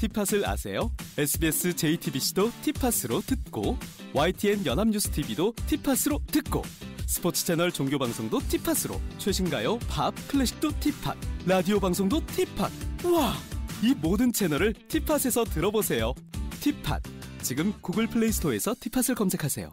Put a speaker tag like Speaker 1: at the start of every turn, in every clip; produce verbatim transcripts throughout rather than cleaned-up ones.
Speaker 1: 티팟을 아세요? 에스비에스 제이티비씨도 티팟으로 듣고 와이티엔 연합뉴스티비도 티팟으로 듣고 스포츠 채널 종교 방송도 티팟으로 최신가요, 팝, 클래식도 티팟, 라디오 방송도 티팟. 와! 이 모든 채널을 티팟에서 들어보세요. 티팟. 지금 구글 플레이 스토어에서 티팟을 검색하세요.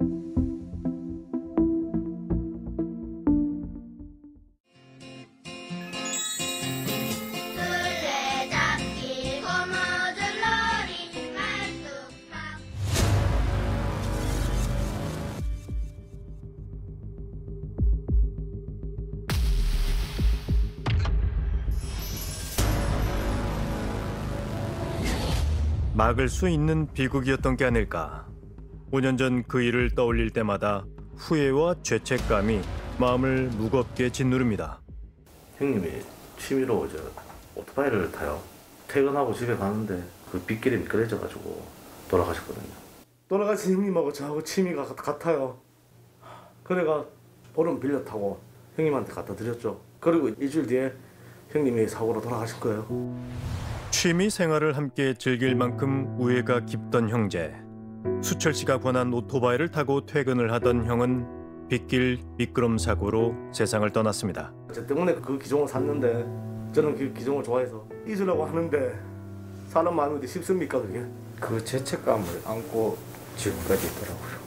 Speaker 2: 막을 수 있는 비극이었던 게 아닐까. 오 년 전 그 일을 떠올릴 때마다 후회와 죄책감이 마음을 무겁게 짓누릅니다.
Speaker 3: 형님이 취미로 이제 오토바이를 타요. 퇴근하고 집에 가는데 그 빗길이 미끄러져가지고 돌아가셨거든요.
Speaker 4: 돌아가신 형님하고 저하고 취미가 같아요. 그래가 보름 빌려 타고 형님한테 갖다 드렸죠. 그리고 일주일 뒤에 형님이 사고로 돌아가신 거예요.
Speaker 2: 취미 생활을 함께 즐길 만큼 우애가 깊던 형제. 수철 씨가 권한 오토바이를 타고 퇴근을 하던 형은 빗길 미끄럼 사고로 세상을 떠났습니다.
Speaker 4: 저 때문에 그 기종을 샀는데 저는 그 기종을 좋아해서 잊으려고 하는데 사람 마음이 쉽습니까 그게?
Speaker 5: 그 죄책감을 안고 지금까지 있더라고요.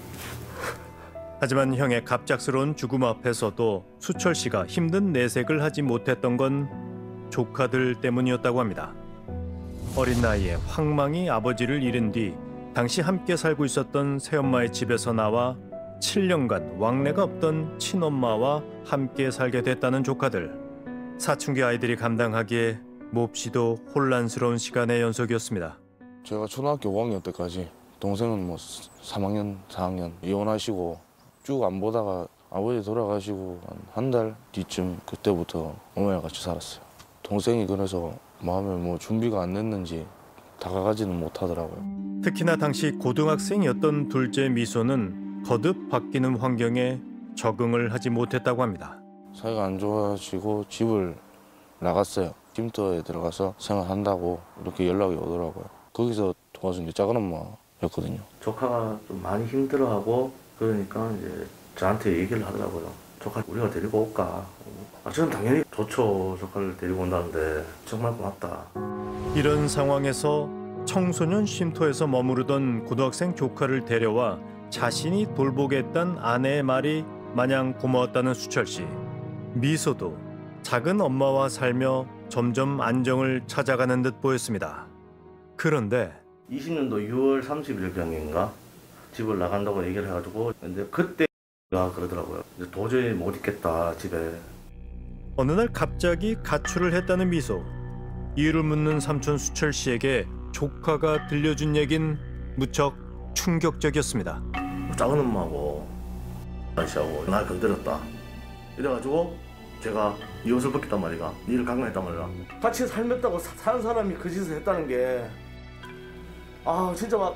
Speaker 2: 하지만 형의 갑작스러운 죽음 앞에서도 수철 씨가 힘든 내색을 하지 못했던 건 조카들 때문이었다고 합니다. 어린 나이에 황망히 아버지를 잃은 뒤 당시 함께 살고 있었던 새엄마의 집에서 나와 칠 년간 왕래가 없던 친엄마와 함께 살게 됐다는 조카들. 사춘기 아이들이 감당하기에 몹시도 혼란스러운 시간의 연속이었습니다.
Speaker 6: 제가 초등학교 오 학년 때까지 동생은 뭐 삼 학년, 사 학년 이혼하시고 쭉 안 보다가 아버지 돌아가시고 한 달 뒤쯤 그때부터 어머니랑 같이 살았어요. 동생이 그래서 마음에 뭐 준비가 안 됐는지 다가가지는 못하더라고요.
Speaker 2: 특히나 당시 고등학생이었던 둘째 미소는 거듭 바뀌는 환경에 적응을 하지 못했다고 합니다.
Speaker 6: 사이가 안 좋아지고 집을 나갔어요. 쉼터에 들어가서 생활한다고 이렇게 연락이 오더라고요. 거기서 도와준 게 작은 엄마였거든요.
Speaker 3: 조카가 좀 많이 힘들어하고 그러니까 이제 저한테 얘기를 하더라고요. 조카 우리가 데리고 올까? 아, 저는 당연히 좋죠. 조카를 데리고 온다는데 정말 고맙다.
Speaker 2: 이런 상황에서 청소년 쉼터에서 머무르던 고등학생 조카를 데려와 자신이 돌보겠다는 아내의 말이 마냥 고마웠다는 수철 씨. 미소도 작은 엄마와 살며 점점 안정을 찾아가는 듯 보였습니다. 그런데
Speaker 3: 이십 년도 유월 삼십일경인가 집을 나간다고 얘기를 해가지고 근데 그때가 그러더라고요. 이제 도저히 못 있겠다 집에.
Speaker 2: 어느 날 갑자기 가출을 했다는 미소. 이유를 묻는 삼촌 수철 씨에게 조카가 들려준 얘긴 무척 충격적이었습니다.
Speaker 3: 작은 엄마하고 아저씨하고 날 건드렸다. 이래가지고 제가 이 옷을 벗겼단 말이가. 니를 강간했단 말이야.
Speaker 4: 같이 살면다고 사, 사는 사람이 그 짓을 했다는 게 아 진짜 막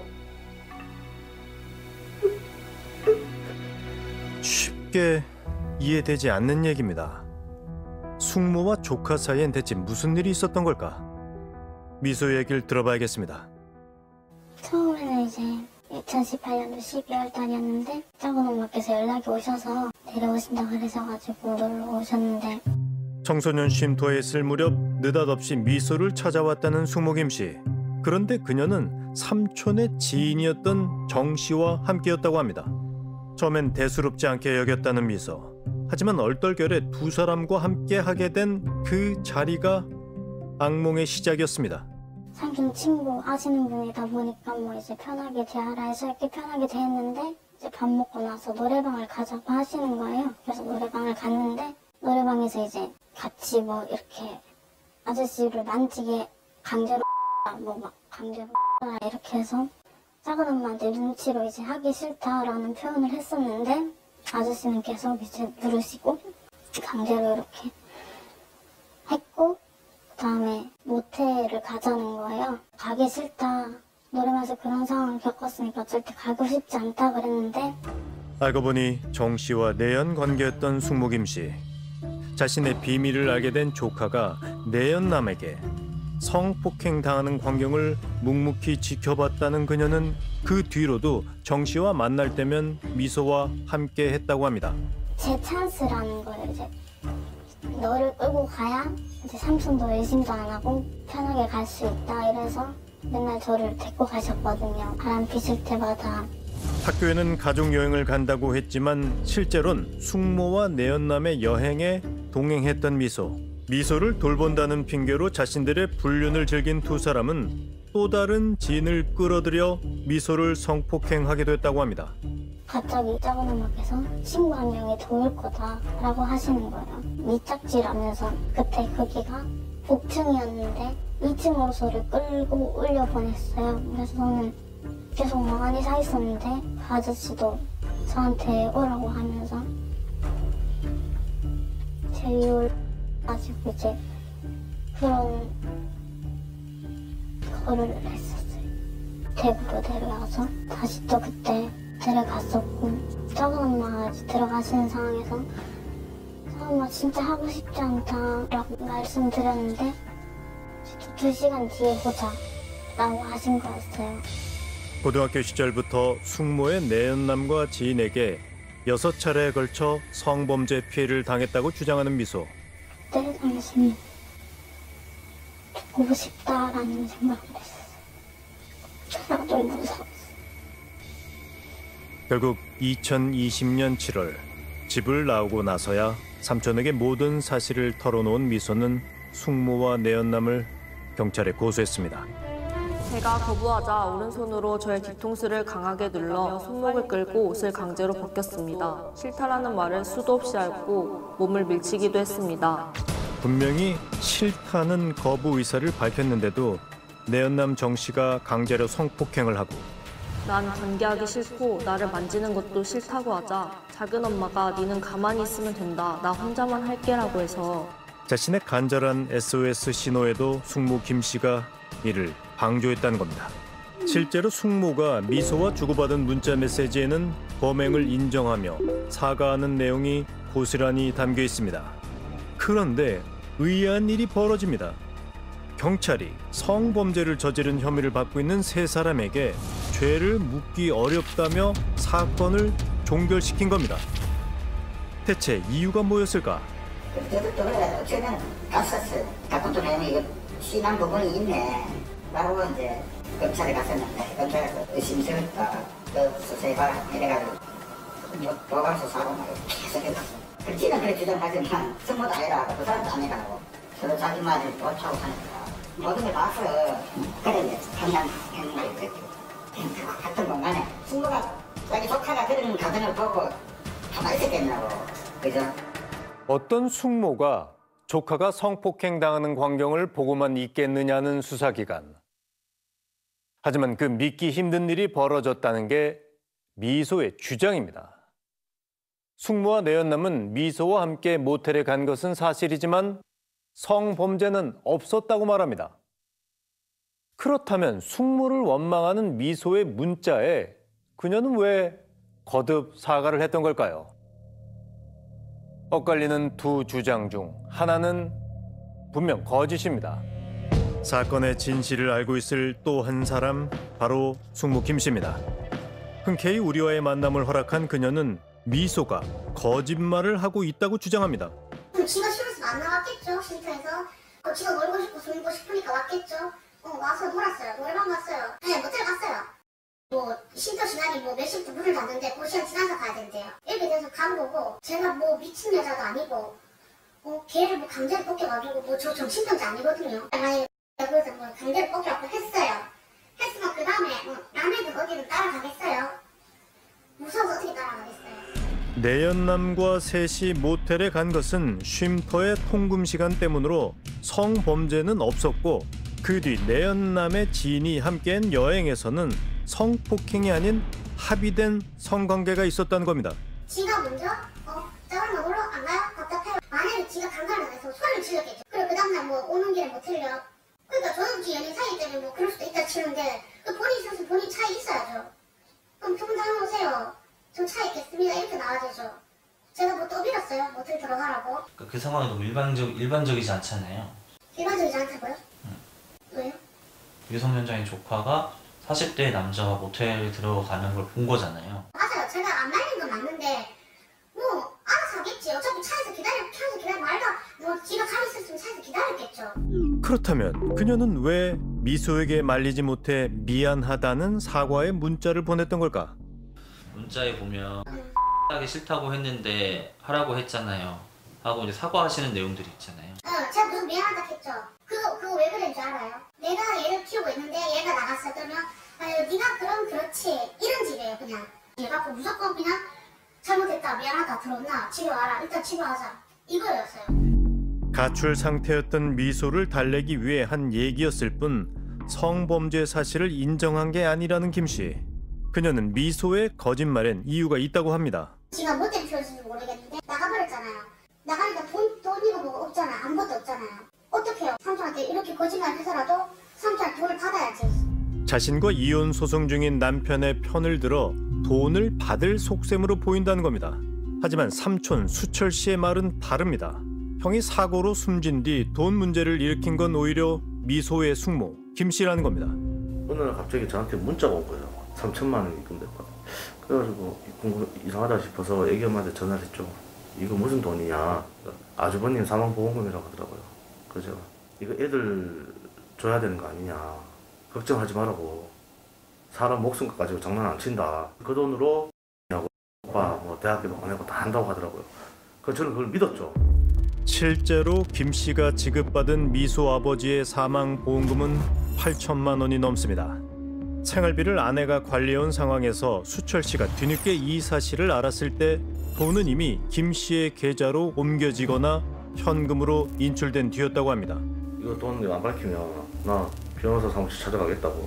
Speaker 2: 쉽게 이해되지 않는 얘기입니다. 숙모와 조카 사이엔 대체 무슨 일이 있었던 걸까? 미소 얘기를 들어봐야겠습니다.
Speaker 7: 처음에는 이제 이천십팔 년도 십이월 달이었는데 작은 엄마께서 연락이 오셔서 데려오신다고 그러셔가지고 놀러 오셨는데
Speaker 2: 청소년 쉼터에 있을 무렵 느닷없이 미소를 찾아왔다는 숙모 김 씨. 그런데 그녀는 삼촌의 지인이었던 정 씨와 함께였다고 합니다. 처음엔 대수롭지 않게 여겼다는 미소. 하지만 얼떨결에 두 사람과 함께 하게 된 그 자리가 악몽의 시작이었습니다.
Speaker 7: 사귄 친구 아시는 분이다 보니까 뭐 이제 편하게 대하라 해서 이렇게 편하게 대했는데 이제 밥 먹고 나서 노래방을 가자고 하시는 거예요. 그래서 노래방을 갔는데 노래방에서 이제 같이 뭐 이렇게 아저씨를 만지게 강제로 뭐 막 강제로 이렇게 해서 작은 엄마한테 눈치로 이제 하기 싫다라는 표현을 했었는데 아저씨는 계속 이제 누르시고 강제로 이렇게 했고 그다음에 모텔을 가자는 거예요. 가기 싫다. 노래방에서 그런 상황을 겪었으니까 절대 가고 싶지 않다 그랬는데
Speaker 2: 알고 보니 정 씨와 내연 관계였던 숙모 김 씨. 자신의 비밀을 알게 된 조카가 내연남에게 성폭행 당하는 광경을 묵묵히 지켜봤다는 그녀는 그 뒤로도 정 씨와 만날 때면 미소와 함께 했다고 합니다.
Speaker 7: 제 찬스라는 거예요. 이제 너를 끌고 가야 이제 삼촌도 의심도 안 하고 편하게 갈 수 있다 이래서 맨날 저를 데리고 가셨거든요. 바람 피실 때마다.
Speaker 2: 학교에는 가족여행을 간다고 했지만 실제로는 숙모와 내연남의 여행에 동행했던 미소. 미소를 돌본다는 핑계로 자신들의 불륜을 즐긴 두 사람은 또 다른 지인을 끌어들여 미소를 성폭행하게 됐다고 합니다.
Speaker 7: 갑자기 작은 엄마께서 친구 한 명이 도울 거다라고 하시는 거예요. 밑짝질하면서 그때 거기가 복층이었는데 이 층으로 저를 끌고 올려보냈어요. 그래서 저는 계속 멍하니 서 있었는데 그 아저씨도 저한테 오라고 하면서 제 위로 가지고 이제 그런 거를 했었어요. 대구로 데려가서 다시 또 그때 데려갔었고 작은 엄마가 들어가시는 상황에서 작은 엄마 진짜 하고 싶지 않다라고 말씀드렸는데 두 시간 뒤에 보자 라고 하신 거였어요.
Speaker 2: 고등학교 시절부터 숙모의 내연남과 지인에게 여섯 차례에 걸쳐 성범죄 피해를 당했다고 주장하는 미소.
Speaker 7: 그때 당시에 죽고 싶다라는 생각을 했었어요. 저도 너무 무서웠어요.
Speaker 2: 결국 이천이십 년 칠월 집을 나오고 나서야 삼촌에게 모든 사실을 털어놓은 미소는 숙모와 내연남을 경찰에 고소했습니다.
Speaker 8: 제가 거부하자 오른손으로 저의 뒤통수를 강하게 눌러 손목을 끌고 옷을 강제로 벗겼습니다. 싫다라는 말을 수도 없이 앓고 몸을 밀치기도 했습니다.
Speaker 2: 분명히 싫다는 거부 의사를 밝혔는데도 내연남 정 씨가 강제로 성폭행을 하고
Speaker 8: 난 관계하기 싫고 나를 만지는 것도 싫다고 하자 작은 엄마가 니는 가만히 있으면 된다. 나 혼자만 할게라고 해서
Speaker 2: 자신의 간절한 에스오에스 신호에도 숙모 김 씨가 이를 방조했다는 겁니다. 실제로 숙모가 미소와 주고받은 문자 메시지에는 범행을 인정하며 사과하는 내용이 고스란히 담겨 있습니다. 그런데 의아한 일이 벌어집니다. 경찰이 성범죄를 저지른 혐의를 받고 있는 세 사람에게 죄를 묻기 어렵다며 사건을 종결시킨 겁니다. 대체 이유가 뭐였을까?
Speaker 9: 그때도 또 그래, 저는 갔었어요. 가끔도 내용이 심한 부분이 있네 라고 이제 검찰에 갔었는데 검찰에서 의심스럽다 그 수사해봐라 이래가지고 뭐 도감수 사고 막 계속 해봤어. 그렇지는 그래 주장하지만 승모도 아니라 그 사람도 아니라고 서로 자기 말을 옳다고 하니까 모든 걸 봐서 그래 이제 판단했는 거였죠. 같은 공간에 승모가 자기 조카가 그런 가정을 보고 가만히 있었겠냐고 그죠?
Speaker 2: 어떤 숙모가 조카가 성폭행 당하는 광경을 보고만 있겠느냐는 수사기관. 하지만 그 믿기 힘든 일이 벌어졌다는 게 미소의 주장입니다. 숙모와 내연남은 미소와 함께 모텔에 간 것은 사실이지만 성범죄는 없었다고 말합니다. 그렇다면 숙모를 원망하는 미소의 문자에 그녀는 왜 거듭 사과를 했던 걸까요? 엇갈리는 두 주장 중 하나는 분명 거짓입니다. 사건의 진실을 알고 있을 또 한 사람, 바로 숙모 김 씨입니다. 흔쾌히 우리와의 만남을 허락한 그녀는 미소가 거짓말을 하고 있다고 주장합니다.
Speaker 10: 지가 싫어서 안 나왔겠죠, 쉼터에서. 어, 지가 놀고 싶고 놀고 싶으니까 왔겠죠. 어, 와서 놀았어요. 노래방 갔어요. 네, 모텔 갔어요. 뭐 쉼터 시간이 뭐 몇 시부터 문을 닫는데 그 시간 지나서 가야 된대요. 이렇게 돼서 간 거고 제가 뭐 미친 여자도 아니고 어, 걔를 뭐 강제로 뺏겨가지고 뭐 저 정신병자 아니거든요. 아니 그래서 뭐 강제로 뺏겨갖고 했어요. 했으면 그 다음에 뭐 남애들 어디든 따라가겠어요. 무서워서 어떻게 따라가겠어요.
Speaker 2: 내연남과 셋이 모텔에 간 것은 쉼터의 통금 시간 때문으로 성범죄는 없었고 그 뒤 내연남의 지인이 함께한 여행에서는 성폭행이 아닌 합의된 성관계가 있었다는 겁니다.
Speaker 10: 지가 먼저 어, 저랑 놀러 안 가요? 답답해요. 만약에 지가 강간을 해서 소리를 질렀겠죠. 그리고 그 다음날 뭐 오는 길에 모텔려. 그러니까 저는 지 연인 사이 때문에 뭐 그럴 수도 있다 치는데 그 본인 있어서 본인 차에 있어야죠. 그럼 두 분 다 오세요. 저 차에 있겠습니다. 이렇게 나와야죠. 제가 뭐 또 빌었어요. 모텔 들어가라고.
Speaker 11: 그, 그 상황이 너무 일반적, 일반적이지 않잖아요.
Speaker 10: 일반적이지 않다고요?
Speaker 11: 응.
Speaker 10: 왜요?
Speaker 11: 미성년자인 조카가 사십 대 남자가 모텔 들어가는 걸 본 거잖아요.
Speaker 10: 맞아요. 제가 안 말린 건 맞는데 뭐 알아서 하겠지. 어차피 차에서 기다려, 차에서 기다려 말다 뭐 지가 가 있었으면 차에서 기다렸겠죠.
Speaker 2: 그렇다면 그녀는 왜 미소에게 말리지 못해 미안하다는 사과의 문자를 보냈던 걸까?
Speaker 11: 문자에 보면 하기 싫다고 했는데 하라고 했잖아요 하고 이제 사과하시는 내용들이 있잖아요.
Speaker 10: 어, 제가 무슨 미안하다 했죠. 그거 그거 왜 그랬는지 알아요? 내가 얘를 키우고 있는데 얘가 나갔어. 그러면 아유 네가 그럼 그렇지 이런 집이에요. 그냥 얘가 무조건 그냥 잘못했다 미안하다 들었나 집에 와라 일단 집에 와자 이거였어요.
Speaker 2: 가출 상태였던 미소를 달래기 위해 한 얘기였을 뿐 성범죄 사실을 인정한 게 아니라는 김씨. 그녀는 미소의 거짓말엔 이유가 있다고 합니다.
Speaker 10: 지가 뭐 때문에 키웠는지 모르겠는데 나가버렸잖아요. 나가니까 돈, 돈이고 뭐가 없잖아요. 아무것도 없잖아요. 어떡해요? 삼촌한테 이렇게 거짓말 해서라도 삼촌한테 돈을 받아야지.
Speaker 2: 자신과 이혼 소송 중인 남편의 편을 들어 돈을 받을 속셈으로 보인다는 겁니다. 하지만 삼촌 수철 씨의 말은 다릅니다. 형이 사고로 숨진 뒤 돈 문제를 일으킨 건 오히려 미소의 숙모 김 씨라는 겁니다.
Speaker 3: 어느 날 갑자기 저한테 문자가 온 거예요. 삼천만 원이 입금됐거든. 그래가지고 이상하다 싶어서 애기 엄마한테 전화를 했죠. 이거 무슨 돈이냐. 아주버님 사망보험금이라고 하더라고요. 그래서 제가 이거 애들 줘야 되는 거 아니냐. 걱정하지 말라고. 사람 목숨 가지고 장난 안 친다. 그 돈으로 오빠 뭐 대학교도 보내고 다 한다고 하더라고요. 그래서 저는 그걸 믿었죠.
Speaker 2: 실제로 김 씨가 지급받은 미소 아버지의 사망보험금은 팔천만 원이 넘습니다. 생활비를 아내가 관리해온 상황에서 수철 씨가 뒤늦게 이 사실을 알았을 때 돈은 이미 김 씨의 계좌로 옮겨지거나 현금으로 인출된 뒤였다고 합니다.
Speaker 3: 이거 돈 안 밝히면 나 변호사 사무실 찾아가겠다고.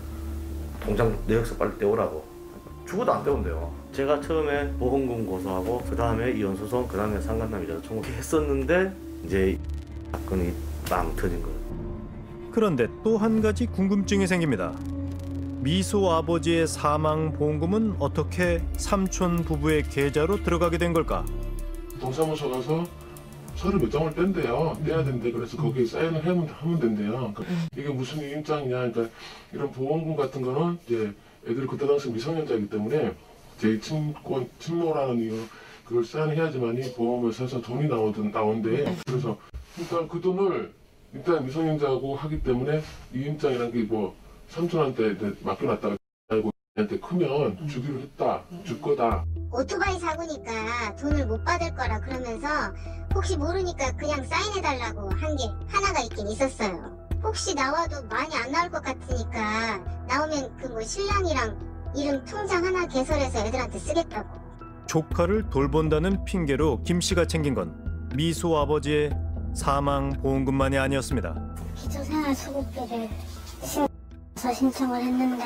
Speaker 3: 통장 내역서 빨리 떼오라고. 죽어도 안 떼온대요. 제가 처음에 보험금 고소하고 그 다음에 이혼소송, 그 다음에 상간남 이자 청구 했었는데 이제 사건이 빵 터진 거예요.
Speaker 2: 그런데 또 한 가지 궁금증이 생깁니다. 미소 아버지의 사망보험금은 어떻게 삼촌 부부의 계좌로 들어가게 된 걸까?
Speaker 12: 동사무소 가서 서류 몇 장을 뗀대요. 떼야 된대. 그래서 거기에 사인을 하면, 하면 된대요. 그러니까 이게 무슨 입장이냐. 그러니까 이런 보험금 같은 거는 이제 애들이 그때 당시 미성년자이기 때문에 제 친권, 친모라는 이유 그걸 사인해야지만이 보험회사에서 돈이 나오든 나온대. 그래서 일단 그 돈을 일단 미성년자하고 하기 때문에 이 입장이란 게 뭐 삼촌한테 맡겨놨다가 알고 한테 크면 주기로 했다, 줄 거다.
Speaker 10: 오토바이 사고니까 돈을 못 받을 거라 그러면서 혹시 모르니까 그냥 사인해달라고 한 게 하나가 있긴 있었어요. 혹시 나와도 많이 안 나올 것 같으니까 나오면 그 뭐 신랑이랑 이름 통장 하나 개설해서 애들한테 쓰겠다고.
Speaker 2: 조카를 돌본다는 핑계로 김 씨가 챙긴 건 미소 아버지의 사망보험금만이 아니었습니다.
Speaker 7: 기초생활수급비를 신청해서 신청을 했는데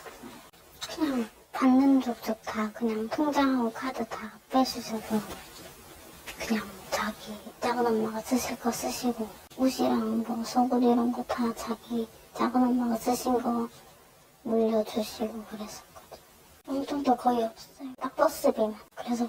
Speaker 7: 그냥 받는 쪽도 다 그냥 통장하고 카드 다 빼주셔서 그냥 자기 작은 엄마가 쓰실 거 쓰시고 옷이랑 뭐 속옷 이런 거 다 자기 작은 엄마가 쓰신 거 물려주시고 그랬었거든요. 용돈도 거의 없어요. 딱 버스비만. 그래서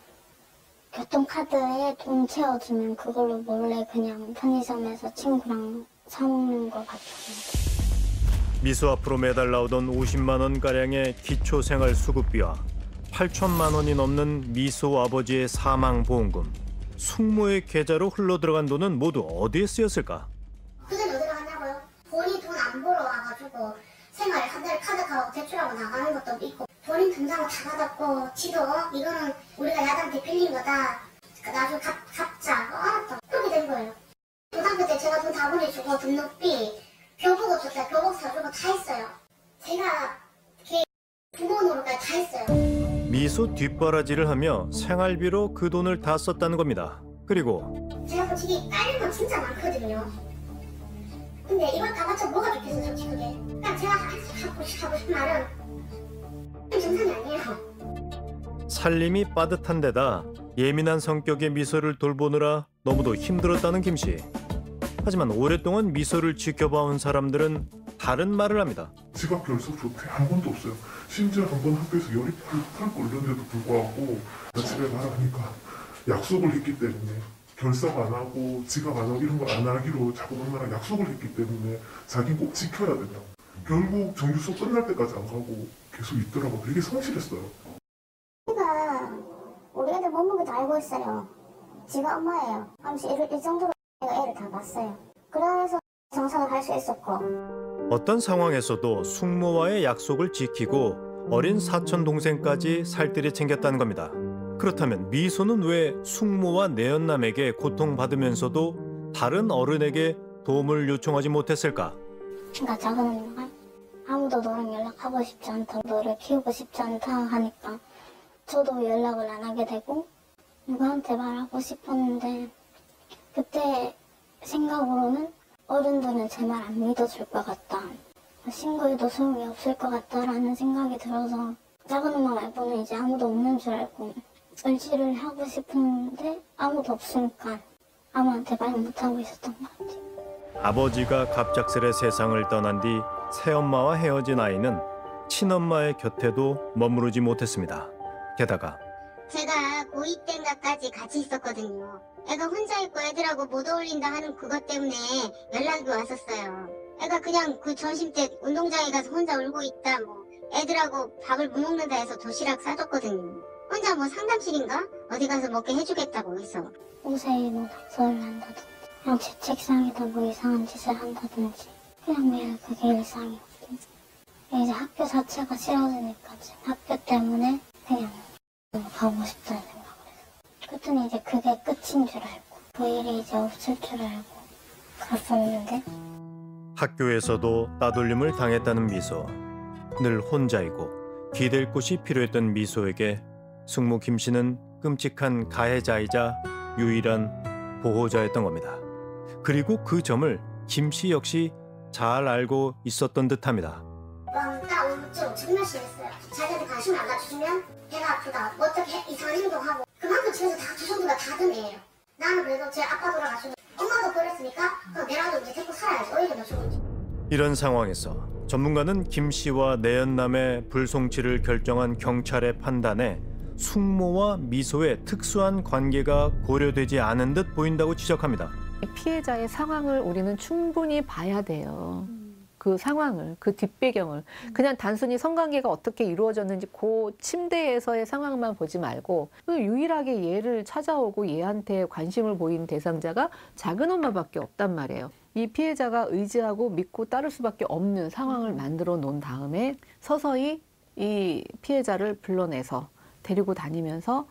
Speaker 7: 교통카드에 돈 채워주면 그걸로 몰래 그냥 편의점에서 친구랑 사 먹는 거 같아요.
Speaker 2: 미소 앞으로 매달 나오던 오십만 원가량의 기초생활수급비와 팔천만 원이 넘는 미소 아버지의 사망보험금, 숙모의 계좌로 흘러들어간 돈은 모두 어디에 쓰였을까?
Speaker 10: 그전 어디로 갔냐고요? 본인 돈 안 벌어 와가지고 생활 한 달 카드 가고 대출하고 나가는 것도 있고 본인 통장을 다 받았고 지도 이거는 우리가 야당한테 빌린 거다. 나중에 갚, 갚자. 어, 알았다. 그렇게 된 거예요. 고등학교 때 제가 돈 다 보내주고 등록비 교복 줬다, 교복 사주고 다 했어요. 제가 걔 부모 노릇까지 다 했어요.
Speaker 2: 미소 뒷바라지를 하며 생활비로 그 돈을 다 썼다는 겁니다. 그리고
Speaker 10: 제가 솔직히 깔린 건 진짜 많거든요. 근데 이걸 다 맞춰 뭐가 좋겠어 솔직히 그게. 그러니까 제가 하고 싶은 말은 정상이 아니에요.
Speaker 2: 살림이 빠듯한 데다 예민한 성격의 미소를 돌보느라 너무도 힘들었다는 김 씨. 하지만 오랫동안 미소를 지켜봐온 사람들은 다른 말을 합니다.
Speaker 12: 집 앞 결석 조퇴 한 번도 없어요. 심지어 한 번 학교에서 열이 풀 끓는데도 불구하고 나 집에 가라 하니까 약속을 했기 때문에 결석 안 하고 지갑 안 하고 이런 걸 안 하기로 자꾸 엄마랑 약속을 했기 때문에 자기는 꼭 지켜야 된다고. 결국 정규 수업 끝날 때까지 안 가고 계속 있더라고. 되게 성실했어요.
Speaker 7: 그러니까 우리 애들 몸무게도 알고 있어요. 지가 엄마예요. 하면서 이, 이 정도로 내가 애를 다 봤어요. 그래서 정상을 할 수 있었고.
Speaker 2: 어떤 상황에서도 숙모와의 약속을 지키고 어린 사촌 동생까지 살뜰히 챙겼다는 겁니다. 그렇다면 미소는 왜 숙모와 내연남에게 고통받으면서도 다른 어른에게 도움을 요청하지 못했을까?
Speaker 7: 그러니까 작은 엄마가 아무도 너랑 연락하고 싶지 않다, 너를 키우고 싶지 않다 하니까 저도 연락을 안 하게 되고 누구한테 말하고 싶었는데 그때 생각으로는 어른들은 제 말 안 믿어줄 것 같다. 신고해도 소용이 없을 것 같다라는 생각이 들어서 작은 엄마 말고는 이제 아무도 없는 줄 알고 의지를 하고 싶은데 아무도 없으니까 아무한테 말 못하고 있었던 것 같아요.
Speaker 2: 아버지가 갑작스레 세상을 떠난 뒤 새엄마와 헤어진 아이는 친엄마의 곁에도 머무르지 못했습니다. 게다가
Speaker 10: 제가 고이 때까지 같이 있었거든요. 애가 혼자 있고 애들하고 못 어울린다 하는 그것 때문에 연락이 왔었어요. 애가 그냥 그 점심 때 운동장에 가서 혼자 울고 있다, 뭐 애들하고 밥을 못 먹는다 해서 도시락 싸줬거든요. 혼자 뭐 상담실인가? 어디 가서 먹게 해주겠다고 해서.
Speaker 7: 옷에 뭐 낙서를 한다든지 그냥 제 책상에다 뭐 이상한 짓을 한다든지 그냥 매일 그게 일상이었고 이제 학교 자체가 싫어지니까 학교 때문에 그냥 가고 싶다는 생각을 해서 그랬더니 이제 그게 끝인 줄 알고 그 일이 이제 없을 줄 알고 갔었는데
Speaker 2: 학교에서도 따돌림을 당했다는 미소. 늘 혼자이고 기댈 곳이 필요했던 미소에게 숙모 김 씨는 끔찍한 가해자이자 유일한 보호자였던 겁니다. 그리고 그 점을 김 씨 역시 잘 알고 있었던 듯합니다.
Speaker 10: 딱 오른쪽 정면씩 했어요. 자기한테 관심을 안 가져주면 배가 아프다, 뭐 어떻게 이상한 행동하고 그만큼 집에서 다 두손두가 다든 애예요. 나는 그래도 제 아빠 돌아가시고 엄마도 버렸으니까 그럼 내라도 이제 데리고 살아야지. 오히려 더 좋은지.
Speaker 2: 이런 상황에서 전문가는 김 씨와 내연남의 불송치를 결정한 경찰의 판단에 숙모와 미소의 특수한 관계가 고려되지 않은 듯 보인다고 지적합니다.
Speaker 13: 피해자의 상황을 우리는 충분히 봐야 돼요. 그 상황을, 그 뒷배경을. 그냥 단순히 성관계가 어떻게 이루어졌는지 그 침대에서의 상황만 보지 말고 유일하게 얘를 찾아오고 얘한테 관심을 보인 대상자가 작은 엄마밖에 없단 말이에요. 이 피해자가 의지하고 믿고 따를 수밖에 없는 상황을 만들어 놓은 다음에 서서히 이 피해자를 불러내서 데리고 다니면서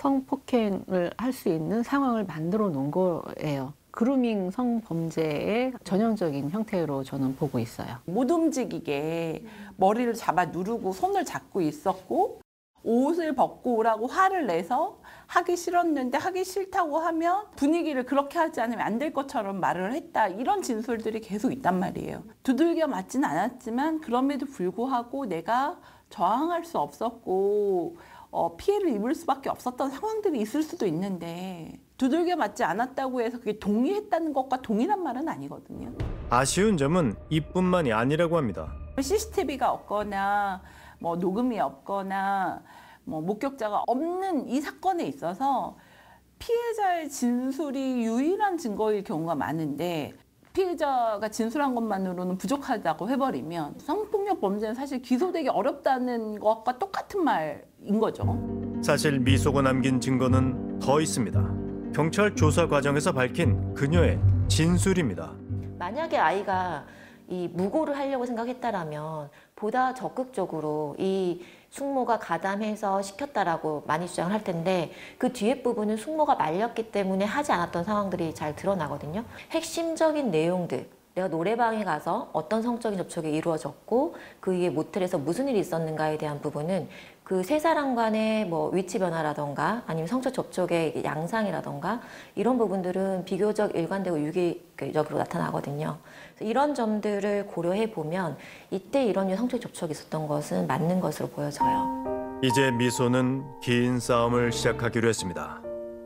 Speaker 13: 성폭행을 할 수 있는 상황을 만들어 놓은 거예요. 그루밍 성범죄의 전형적인 형태로 저는 보고 있어요.
Speaker 14: 못 움직이게 머리를 잡아 누르고 손을 잡고 있었고 옷을 벗고 오라고 화를 내서 하기 싫었는데 하기 싫다고 하면 분위기를 그렇게 하지 않으면 안 될 것처럼 말을 했다. 이런 진술들이 계속 있단 말이에요. 두들겨 맞진 않았지만 그럼에도 불구하고 내가 저항할 수 없었고 어, 피해를 입을 수밖에 없었던 상황들이 있을 수도 있는데 두들겨 맞지 않았다고 해서 그게 동의했다는 것과 동일한 말은 아니거든요.
Speaker 2: 아쉬운 점은 이뿐만이 아니라고 합니다.
Speaker 14: 씨씨티비가 없거나 뭐 녹음이 없거나 뭐 목격자가 없는 이 사건에 있어서 피해자의 진술이 유일한 증거일 경우가 많은데 피해자가 진술한 것만으로는 부족하다고 해버리면 성폭력 범죄는 사실 기소되기 어렵다는 것과 똑같은 말인 거죠.
Speaker 2: 사실 미소가 남긴 증거는 더 있습니다. 경찰 조사 과정에서 밝힌 그녀의 진술입니다.
Speaker 15: 만약에 아이가 이 무고를 하려고 생각했다라면 보다 적극적으로 이 숙모가 가담해서 시켰다라고 많이 주장을 할 텐데 그 뒤에 부분은 숙모가 말렸기 때문에 하지 않았던 상황들이 잘 드러나거든요. 핵심적인 내용들, 내가 노래방에 가서 어떤 성적인 접촉이 이루어졌고 그 이후에 모텔에서 무슨 일이 있었는가에 대한 부분은 그 세 사람 간의 뭐 위치 변화라던가 아니면 성적 접촉의 양상이라던가 이런 부분들은 비교적 일관되고 유기적으로 나타나거든요. 그래서 이런 점들을 고려해 보면 이때 이런 류 성적 접촉이 있었던 것은 맞는 것으로 보여져요.
Speaker 2: 이제 미소는 긴 싸움을 시작하기로 했습니다.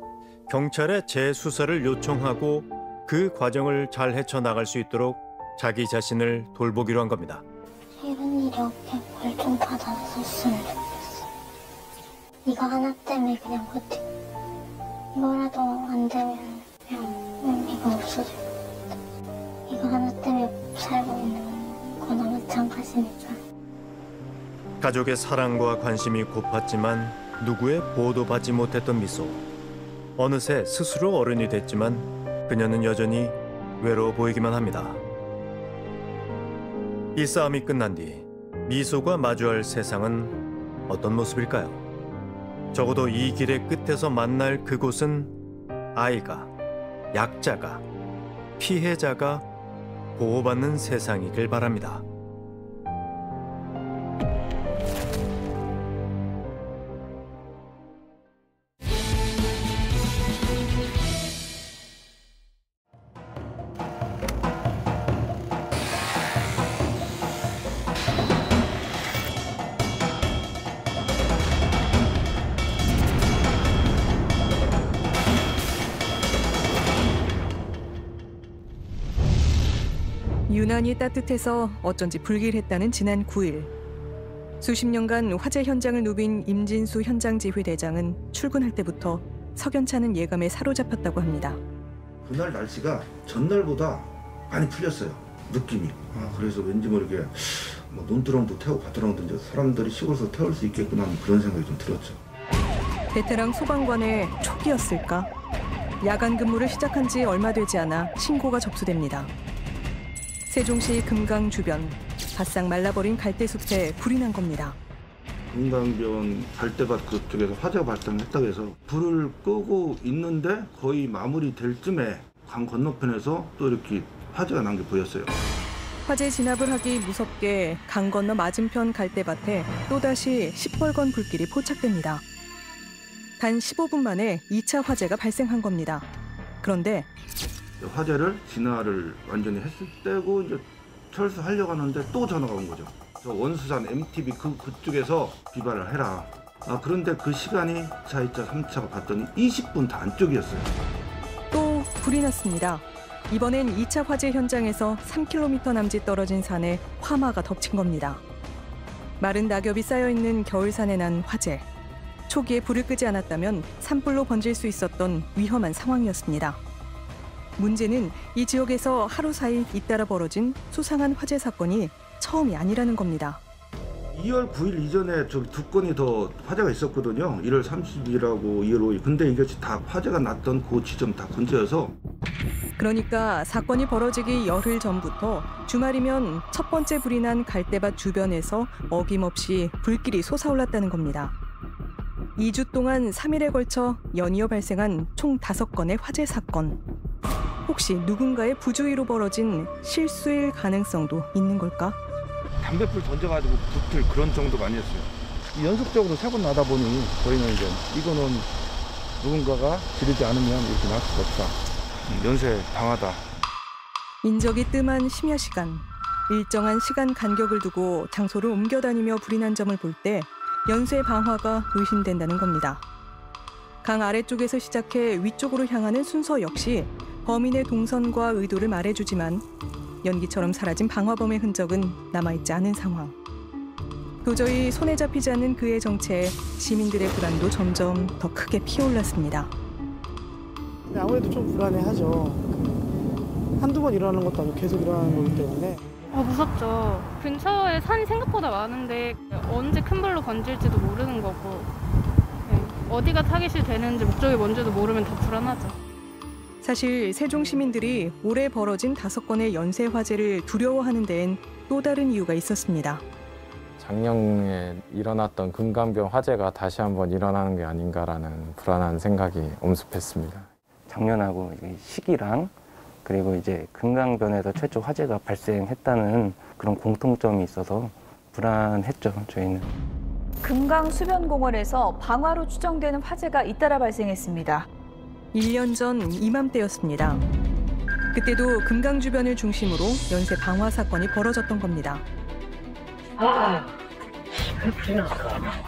Speaker 2: 경찰에 재수사를 요청하고 그 과정을 잘 헤쳐나갈 수 있도록 자기 자신을 돌보기로 한 겁니다.
Speaker 7: 이런 일이 없게 뭘 좀 받아줬으면 좋겠어. 이거 하나 때문에 그냥 버티고 이거라도 안 되면 그냥 의미가 없어질 것 같아. 이거 하나 때문에 살고 있는 거나 마찬가지니까.
Speaker 2: 가족의 사랑과 관심이 고팠지만 누구의 보호도 받지 못했던 미소. 어느새 스스로 어른이 됐지만 그녀는 여전히 외로워 보이기만 합니다. 이 싸움이 끝난 뒤 미소가 마주할 세상은 어떤 모습일까요? 적어도 이 길의 끝에서 만날 그곳은 아이가, 약자가, 피해자가 보호받는 세상이길 바랍니다.
Speaker 16: 유난히 따뜻해서 어쩐지 불길했다는 지난 구일. 수십 년간 화재 현장을 누빈 임진수 현장지휘대장은 출근할 때부터 석연찮은 예감에 사로잡혔다고 합니다.
Speaker 17: 그날 날씨가 전날보다 많이 풀렸어요. 느낌이. 아, 그래서 왠지 모르게 뭐 논두렁도 태우고 밭두렁도 이제 사람들이 시골에서 태울 수 있겠구나 하는 그런 생각이 좀 들었죠.
Speaker 16: 베테랑 소방관의 촉이었을까? 야간 근무를 시작한 지 얼마 되지 않아 신고가 접수됩니다. 세종시 금강 주변, 바싹 말라버린 갈대숲에 불이 난 겁니다.
Speaker 17: 금강변 갈대밭 그쪽에서 화재가 발생했다고 해서 불을 끄고 있는데 거의 마무리될 쯤에 강 건너편에서 또 이렇게 화재가 난 게 보였어요.
Speaker 16: 화재 진압을 하기 무섭게 강 건너 맞은편 갈대밭에 또다시 시뻘건 불길이 포착됩니다. 단 십오 분 만에 이 차 화재가 발생한 겁니다. 그런데
Speaker 17: 화재를 진화를 완전히 했을 때고 이제 철수하려고 하는데 또 전화가 온 거죠. 저 원수산 엠티비 그, 그쪽에서 비발을 해라. 아, 그런데 그 시간이 이 차, 이 차, 삼 차가 봤더니 이십 분 다 안쪽이었어요.
Speaker 16: 또 불이 났습니다. 이번엔 이 차 화재 현장에서 삼 킬로미터 남짓 떨어진 산에 화마가 덮친 겁니다. 마른 낙엽이 쌓여있는 겨울산에 난 화재. 초기에 불을 끄지 않았다면 산불로 번질 수 있었던 위험한 상황이었습니다. 문제는 이 지역에서 하루 사이 잇따라 벌어진 수상한 화재 사건이 처음이 아니라는 겁니다.
Speaker 17: 이월 구일 이전에 저기 두 건이 더 화재가 있었거든요. 일월 삼십일하고 이월 오일. 근데 이게 다 화재가 났던 그 지점 다 근처여서.
Speaker 16: 그러니까 사건이 벌어지기 열흘 전부터 주말이면 첫 번째 불이 난 갈대밭 주변에서 어김없이 불길이 솟아올랐다는 겁니다. 이 주 동안 삼 일에 걸쳐 연이어 발생한 총 다섯 건의 화재 사건. 혹시 누군가의 부주의로 벌어진 실수일 가능성도 있는 걸까?
Speaker 17: 담뱃불 던져가지고 붙을 그런 정도가 아니었어요. 연속적으로 사고 나다 보니 저희는 이제 이거는 누군가가 지르지 않으면 이렇게 날 수가 없다. 연쇄 방화다.
Speaker 16: 인적이 뜸한 심야 시간. 일정한 시간 간격을 두고 장소를 옮겨 다니며 불이 난 점을 볼 때 연쇄 방화가 의심된다는 겁니다. 강 아래쪽에서 시작해 위쪽으로 향하는 순서 역시 범인의 동선과 의도를 말해주지만 연기처럼 사라진 방화범의 흔적은 남아있지 않은 상황. 도저히 손에 잡히지 않는 그의 정체에 시민들의 불안도 점점 더 크게 피어올랐습니다.
Speaker 18: 아무래도 좀 불안해하죠. 한두 번 일어나는 것도 아니고 계속 일어나는 거기 때문에.
Speaker 19: 어, 무섭죠. 근처에 산이 생각보다 많은데 언제 큰 불로 번질지도 모르는 거고 네. 어디가 타깃이 되는지 목적이 뭔지도 모르면 더 불안하죠.
Speaker 16: 사실 세종 시민들이 올해 벌어진 다섯 건의 연쇄 화재를 두려워하는 데엔 또 다른 이유가 있었습니다.
Speaker 20: 작년에 일어났던 금강변 화재가 다시 한번 일어나는 게 아닌가라는 불안한 생각이 엄습했습니다.
Speaker 21: 작년하고 시기랑 그리고 이제 금강변에서 최초 화재가 발생했다는 그런 공통점이 있어서 불안했죠, 저희는.
Speaker 22: 금강 수변공원에서 방화로 추정되는 화재가 잇따라 발생했습니다.
Speaker 16: 일 년 전 이맘때였습니다. 그때도 금강 주변을 중심으로 연쇄 방화 사건이 벌어졌던 겁니다.
Speaker 23: 아, 불이 났어.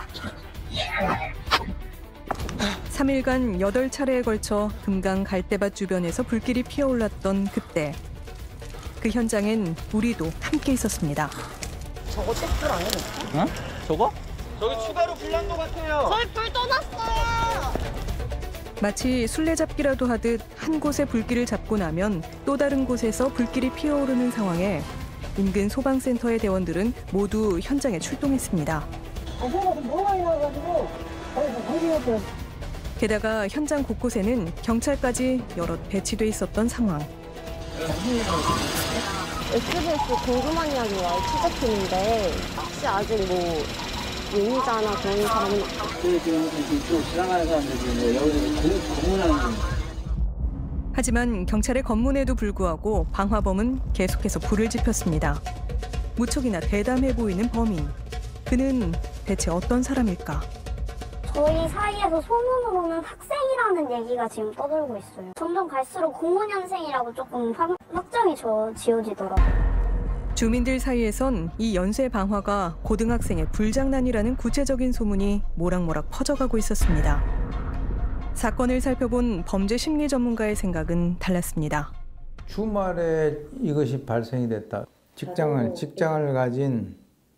Speaker 16: 삼 일간 여덟 차례에 걸쳐 금강 갈대밭 주변에서 불길이 피어올랐던 그때. 그 현장엔 우리도 함께 있었습니다.
Speaker 23: 저거 떼풀 아니야?
Speaker 24: 응? 저거? 저기 추가로 불난 것 같아요.
Speaker 23: 저희 불 떠났어요.
Speaker 16: 마치 술래잡기라도 하듯 한 곳에 불길을 잡고 나면 또 다른 곳에서 불길이 피어오르는 상황에 인근 소방센터의 대원들은 모두 현장에 출동했습니다. 게다가 현장 곳곳에는 경찰까지 여럿 배치돼 있었던 상황.
Speaker 1: 에스비에스 궁금한 이야기 와요. 취재팀인데 혹시 아직 뭐 용의자나 그런 사람은
Speaker 5: 그 지금 또 지나가는 사람들이 여기서 검문하는 중.
Speaker 16: 하지만 경찰의 검문에도 불구하고 방화범은 계속해서 불을 지폈습니다. 무척이나 대담해 보이는 범인. 그는 대체 어떤 사람일까?
Speaker 7: 저희 사이에서 소문으로는 학생이라는 얘기가 지금 떠돌고 있어요. 점점 갈수록 공오년생이라고 조금 확, 확정이 저, 지어지더라고요.
Speaker 16: 주민들 사이에선 이 연쇄 방화가 고등학생의 불장난이라는 구체적인 소문이 모락모락 퍼져가고 있었습니다. 사건을 살펴본 범죄 심리 전문가의 생각은 달랐습니다.
Speaker 6: 주말에 이것이 발생이 됐다. 직장을, 직장을 가진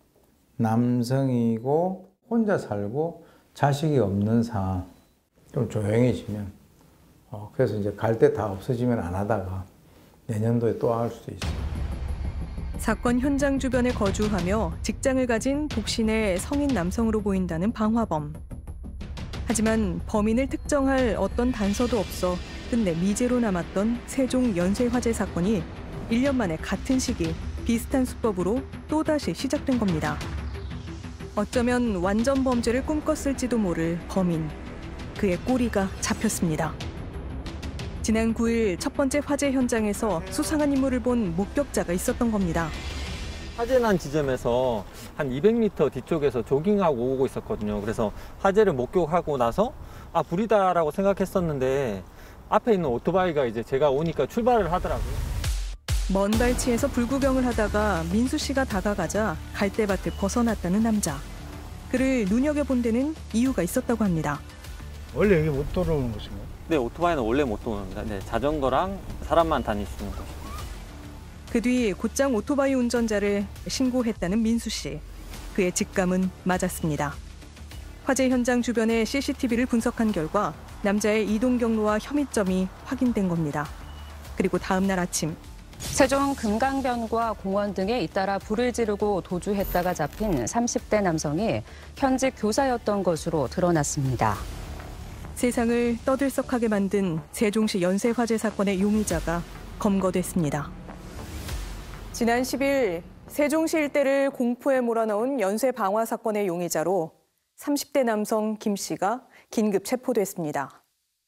Speaker 6: 남성이고 혼자 살고 자식이 없는 상황. 좀 조용해지면. 어, 그래서 이제 갈 때 다 없어지면 안 하다가 내년도에 또 할 수도 있어요.
Speaker 16: 사건 현장 주변에 거주하며 직장을 가진 독신의 성인 남성으로 보인다는 방화범. 하지만 범인을 특정할 어떤 단서도 없어 끝내 미제로 남았던 세종 연쇄화재 사건이 일 년 만에 같은 시기 비슷한 수법으로 또다시 시작된 겁니다. 어쩌면 완전 범죄를 꿈꿨을지도 모를 범인. 그의 꼬리가 잡혔습니다. 지난 구 일 첫 번째 화재 현장에서 수상한 인물을 본 목격자가 있었던 겁니다.
Speaker 24: 화재 난 지점에서 한 이백 미터 뒤쪽에서 조깅하고 오고 있었거든요. 그래서 화재를 목격하고 나서 아 불이다라고 생각했었는데 앞에 있는 오토바이가 이제 제가 오니까 출발을 하더라고요.
Speaker 16: 먼 발치에서 불구경을 하다가 민수 씨가 다가가자 갈대밭을 벗어났다는 남자. 그를 눈여겨본 데는 이유가 있었다고 합니다.
Speaker 25: 원래 여기 못 들어오는 곳인가요?
Speaker 24: 네, 오토바이는 원래 못 도는데 네, 자전거랑 사람만 다닐 수 있는 곳입니다.
Speaker 16: 그 뒤 곧장 오토바이 운전자를 신고했다는 민수 씨. 그의 직감은 맞았습니다. 화재 현장 주변의 씨씨티비를 분석한 결과 남자의 이동 경로와 혐의점이 확인된 겁니다. 그리고 다음 날 아침
Speaker 26: 세종 금강변과 공원 등에 잇따라 불을 지르고 도주했다가 잡힌 삼십 대 남성이 현직 교사였던 것으로 드러났습니다.
Speaker 16: 세상을 떠들썩하게 만든 세종시 연쇄화재 사건의 용의자가 검거됐습니다. 지난 십 일 세종시 일대를 공포에 몰아넣은 연쇄 방화 사건의 용의자로 삼십 대 남성 김 씨가 긴급 체포됐습니다.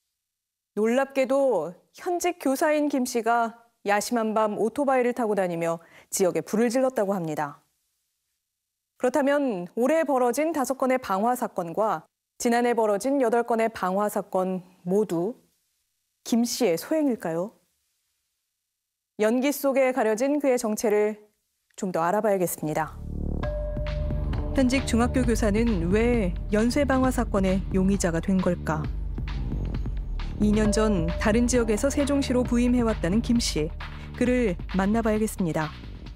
Speaker 16: 놀랍게도 현직 교사인 김 씨가 야심한 밤 오토바이를 타고 다니며 지역에 불을 질렀다고 합니다. 그렇다면 올해 벌어진 다섯 건의 방화 사건과 지난해 벌어진 여덟 건의 방화 사건 모두 김 씨의 소행일까요? 연기 속에 가려진 그의 정체를 좀 더 알아봐야겠습니다. 현직 중학교 교사는 왜 연쇄 방화 사건의 용의자가 된 걸까? 이 년 전 다른 지역에서 세종시로 부임해왔다는 김 씨. 그를 만나봐야겠습니다.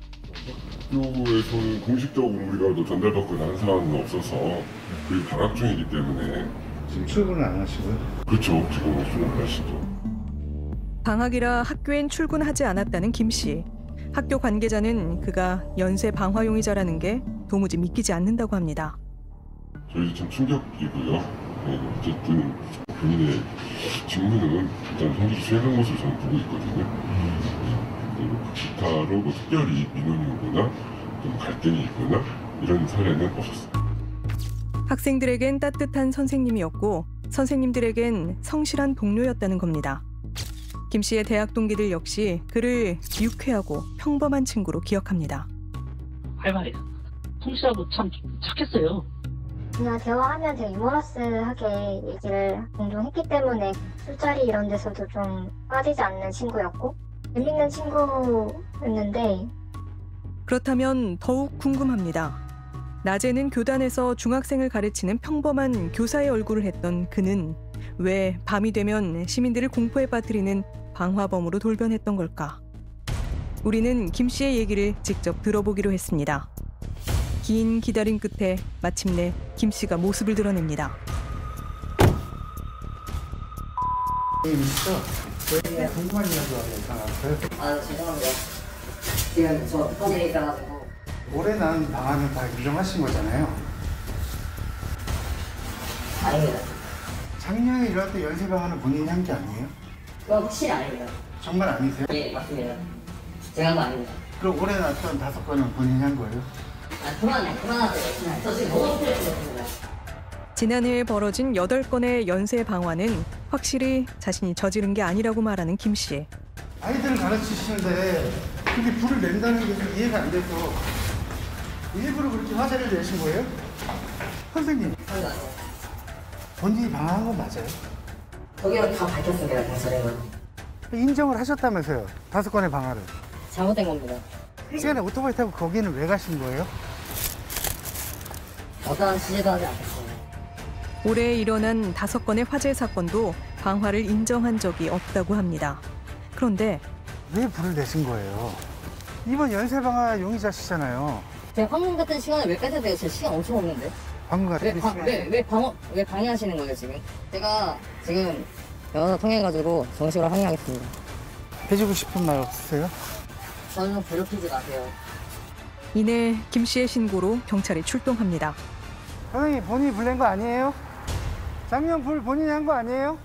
Speaker 12: 학교에서는 공식적으로 우리가 또 전달받고 나는 사람은 없어서 그게 발악 중이기 때문에
Speaker 25: 지금 출근을 안 하시고요?
Speaker 12: 그렇죠. 지금 출근 안 하시죠.
Speaker 16: 방학이라 학교엔 출근하지 않았다는 김 씨. 학교 관계자는 그가 연쇄 방화 용의자라는 게 도무지 믿기지 않는다고 합니다.
Speaker 12: 저희도 참 충격이고요. 네, 어쨌든 본인의 직무는 일단 성질이 수행한 것으로 저는 보고 있거든요. 그리고 기타로 뭐 특별히 민원이 오거나 또 갈등이 있거나 이런 사례는 없었습니다.
Speaker 16: 학생들에겐 따뜻한 선생님이었고 선생님들에겐 성실한 동료였다는 겁니다. 김 씨의 대학 동기들 역시 그를 유쾌하고 평범한 친구로 기억합니다.
Speaker 23: 할말이다. 성실하고 참 착했어요.
Speaker 7: 그냥 대화하면 되게 유머러스하게 얘기를 종종 했기 때문에 술자리 이런 데서도 좀 빠지지 않는 친구였고 재밌는 친구였는데
Speaker 16: 그렇다면 더욱 궁금합니다. 낮에는 교단에서 중학생을 가르치는 평범한 교사의 얼굴을 했던 그는 왜 밤이 되면 시민들을 공포에 빠뜨리는 방화범으로 돌변했던 걸까? 우리는 김 씨의 얘기를 직접 들어보기로 했습니다. 긴 기다림 끝에 마침내 김 씨가 모습을 드러냅니다.
Speaker 25: 저희가 궁금한 이야기 하나 있어요.
Speaker 3: 아 죄송합니다. 지금 저 급한 있어가지고.
Speaker 25: 올해 난 방안을 다 인정하신 거잖아요.
Speaker 3: 아닙니다.
Speaker 25: 작년에 일할 때 연세 방안은 본인이 한 게 아니에요?
Speaker 3: 그건 확실히 아닙니다.
Speaker 25: 정말 아니세요?
Speaker 3: 예 맞습니다. 제가 한 거 아닙니다.
Speaker 25: 그럼 올해 났던 다섯 건은 본인이 한 거예요?
Speaker 3: 아 그만 그만하세요. 저 지금 너무 스트레스입니다.
Speaker 16: 지난해 벌어진 여덟 건의 연쇄 방화는 확실히 자신이 저지른 게 아니라고 말하는 김 씨.
Speaker 25: 아이들을 가르치시는데 그게 불을 낸다는 게 좀 이해가 안 돼서 일부러 그렇게 화제를 내신 거예요? 선생님, 본인이 방황한 건 맞아요?
Speaker 3: 거기는 다 밝혔습니다. 경찰에 건.
Speaker 25: 인정을 하셨다면서요, 다섯 건의 방화를.
Speaker 3: 잘못된 겁니다.
Speaker 25: 시간에 오토바이 타고 거기는 왜 가신 거예요?
Speaker 3: 어떠한 취재도 하지 않겠습니다.
Speaker 16: 올해 일어난 다섯 건의 화재 사건도 방화를 인정한 적이 없다고 합니다. 그런데
Speaker 25: 왜 불을 내신 거예요? 이번 연쇄 방화 용의자시잖아요.
Speaker 3: 제가 방금 같은 시간에 왜 뺏어야 돼요? 제 시간 엄청 없는데.
Speaker 25: 방금 같은
Speaker 3: 왜, 방, 왜, 왜, 방어, 왜 방해하시는 거예요 지금? 제가 지금 변호사 통해가지고 정식으로 항의하겠습니다.
Speaker 25: 해주고 싶은 말 없으세요?
Speaker 3: 저는 괴롭히지 마세요.
Speaker 16: 이내 김 씨의 신고로 경찰이 출동합니다.
Speaker 25: 선생님, 본인이 불 낸 거 아니에요? 작년 불 본인이 한 거 아니에요?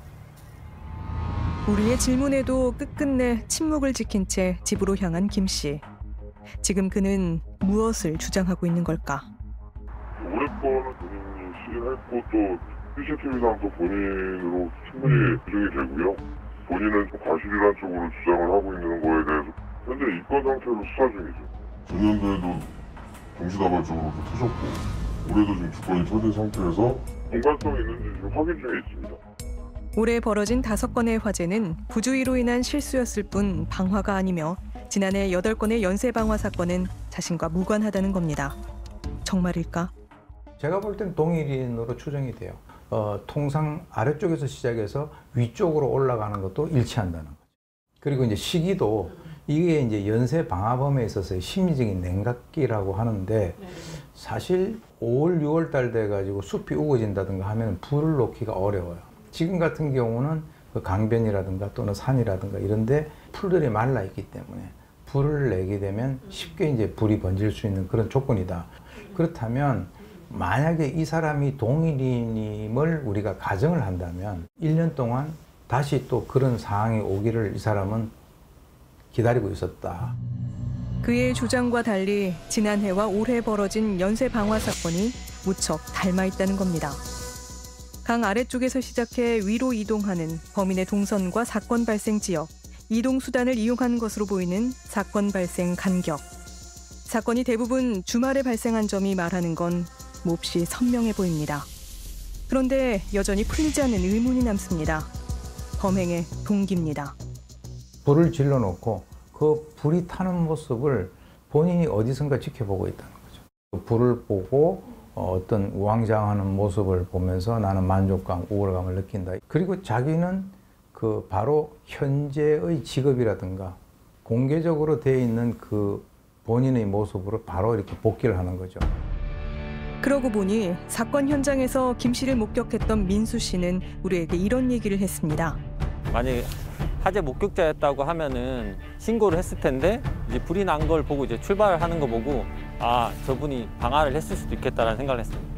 Speaker 16: 우리의 질문에도 끝끝내 침묵을 지킨 채 집으로 향한 김 씨. 지금 그는 무엇을 주장하고 있는 걸까?
Speaker 4: 올해 거는 본인이 시인했고 또 씨씨티비상도 본인으로 충분히 규정이 되고요. 본인은 좀 과실이라는 쪽으로 주장을 하고 있는 거에 대해서 현재 입건 상태로 수사 중이죠. 작년도에도 동시다발적으로 터졌고 올해도 지금 주권이 터진 상태에서 공간성이 있는지 지금 확인 중에 있습니다.
Speaker 16: 올해 벌어진 다섯 건의 화재는 부주의로 인한 실수였을 뿐 방화가 아니며 지난해 여덟 건의 연쇄 방화 사건은 자신과 무관하다는 겁니다. 정말일까?
Speaker 6: 제가 볼 땐 동일인으로 추정이 돼요. 어, 통상 아래쪽에서 시작해서 위쪽으로 올라가는 것도 일치한다는 거죠. 그리고 이제 시기도 이게 이제 연쇄 방화범에 있어서의 심리적인 냉각기라고 하는데 사실 오월, 유월 달 돼가지고 숲이 우거진다든가 하면 불을 놓기가 어려워요. 지금 같은 경우는 그 강변이라든가 또는 산이라든가 이런데 풀들이 말라 있기 때문에 불을 내게 되면 쉽게 이제 불이 번질 수 있는 그런 조건이다. 그렇다면 만약에 이 사람이 동일인임을 우리가 가정을 한다면 일 년 동안 다시 또 그런 상황이 오기를 이 사람은 기다리고 있었다.
Speaker 16: 그의 주장과 달리 지난해와 올해 벌어진 연쇄 방화 사건이 무척 닮아 있다는 겁니다. 강 아래쪽에서 시작해 위로 이동하는 범인의 동선과 사건 발생 지역, 이동 수단을 이용한 것으로 보이는 사건 발생 간격. 사건이 대부분 주말에 발생한 점이 말하는 건 몹시 선명해 보입니다. 그런데 여전히 풀리지 않는 의문이 남습니다. 범행의 동기입니다.
Speaker 6: 불을 질러놓고 그 불이 타는 모습을 본인이 어디선가 지켜보고 있다는 거죠. 불을 보고 어떤 우왕좌왕하는 모습을 보면서 나는 만족감, 우월감을 느낀다. 그리고 자기는 그 바로 현재의 직업이라든가 공개적으로 되어 있는 그 본인의 모습으로 바로 이렇게 복귀를 하는 거죠.
Speaker 16: 그러고 보니 사건 현장에서 김 씨를 목격했던 민수 씨는 우리에게 이런 얘기를 했습니다.
Speaker 24: 만약에 화재 목격자였다고 하면은 신고를 했을 텐데 이제 불이 난 걸 보고 이제 출발하는 거 보고 아 저분이 방화를 했을 수도 있겠다라는 생각을 했습니다.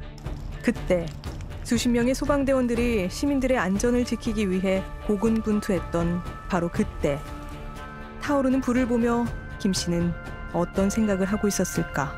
Speaker 16: 그때 수십 명의 소방대원들이 시민들의 안전을 지키기 위해 고군분투했던 바로 그때 타오르는 불을 보며 김 씨는 어떤 생각을 하고 있었을까?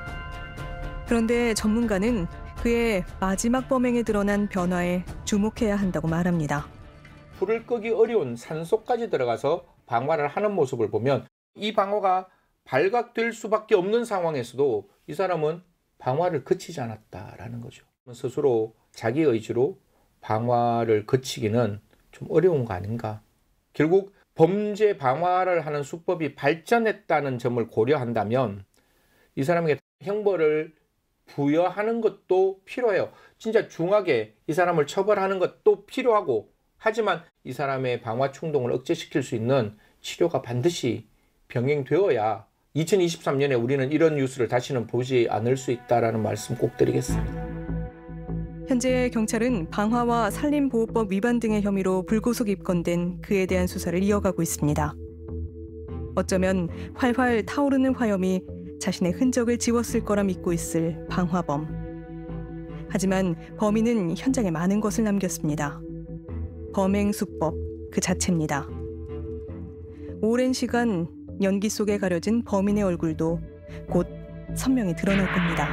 Speaker 16: 그런데 전문가는 그의 마지막 범행에 드러난 변화에 주목해야 한다고 말합니다.
Speaker 8: 불을 끄기 어려운 산속까지 들어가서 방화를 하는 모습을 보면 이 방화가 발각될 수밖에 없는 상황에서도 이 사람은 방화를 그치지 않았다라는 거죠. 스스로 자기 의지로 방화를 그치기는 좀 어려운 거 아닌가. 결국 범죄 방화를 하는 수법이 발전했다는 점을 고려한다면 이 사람에게 형벌을 부여하는 것도 필요해요. 진짜 중하게 이 사람을 처벌하는 것도 필요하고 하지만 이 사람의 방화 충동을 억제시킬 수 있는 치료가 반드시 병행되어야 이천이십삼 년에 우리는 이런 뉴스를 다시는 보지 않을 수 있다는 말씀 꼭 드리겠습니다.
Speaker 16: 현재 경찰은 방화와 산림보호법 위반 등의 혐의로 불구속 입건된 그에 대한 수사를 이어가고 있습니다. 어쩌면 활활 타오르는 화염이 자신의 흔적을 지웠을 거라 믿고 있을 방화범. 하지만 범인은 현장에 많은 것을 남겼습니다. 범행 수법 그 자체입니다. 오랜 시간 연기 속에 가려진 범인의 얼굴도 곧 선명히 드러날 겁니다.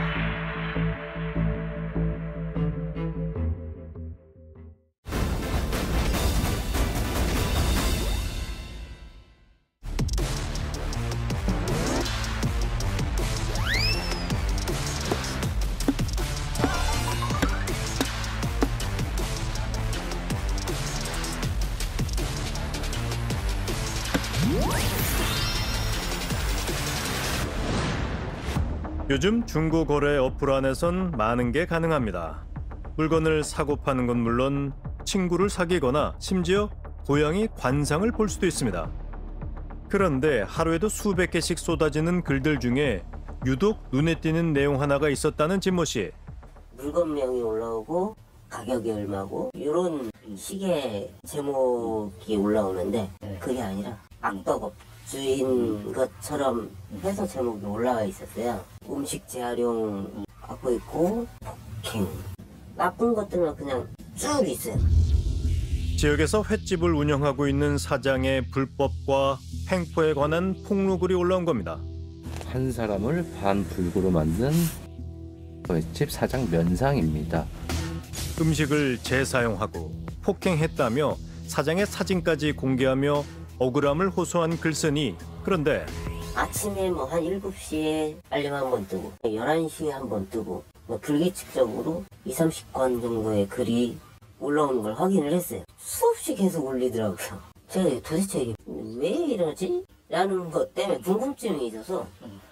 Speaker 2: 요즘 중고거래 어플 안에선 많은 게 가능합니다. 물건을 사고 파는 건 물론 친구를 사귀거나 심지어 고양이 관상을 볼 수도 있습니다. 그런데 하루에도 수백 개씩 쏟아지는 글들 중에 유독 눈에 띄는 내용 하나가 있었다는 진모 씨.
Speaker 9: 물건명이 올라오고 가격이 얼마고 이런 시계 제목이 올라오는데 그게 아니라 악덕업 주인 것처럼 해서 제목이 올라와 있었어요. 음식 재활용 하고 있고 폭행 나쁜 것들만 그냥 쭉 있어요.
Speaker 2: 지역에서 횟집을 운영하고 있는 사장의 불법과 횡포에 관한 폭로글이 올라온 겁니다.
Speaker 10: 한 사람을 반불구로 만든 횟집 사장 면상입니다.
Speaker 2: 음식을 재사용하고 폭행했다며 사장의 사진까지 공개하며 억울함을 호소한 글쓴이. 그런데
Speaker 9: 아침에 뭐 한 일곱 시에 알림 한 번 뜨고 열한 시에 한 번 뜨고 뭐 불규칙적으로 이삼십 건 정도의 글이 올라오는 걸 확인을 했어요. 수없이 계속 올리더라고요. 제가 도대체 이게 왜 이러지? 라는 것 때문에 궁금증이 있어서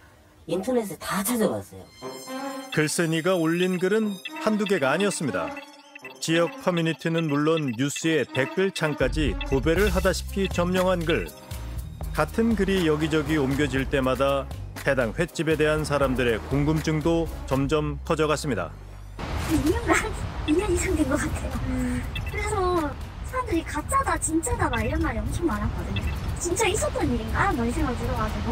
Speaker 9: 인터넷에 다 찾아봤어요.
Speaker 2: 글쓴이가 올린 글은 한두 개가 아니었습니다. 지역 커뮤니티는 물론 뉴스의 댓글창까지 도배를 하다시피 점령한 글. 같은 글이 여기저기 옮겨질 때마다 해당 횟집에 대한 사람들의 궁금증도 점점 커져갔습니다.
Speaker 7: 이 년간 이 년 이상 된 것 같아요. 음. 그래서 사람들이 가짜다 진짜다 막 이런 말이 엄청 많았거든요. 진짜 있었던 일인가? 뭐 이 생각 들어가지고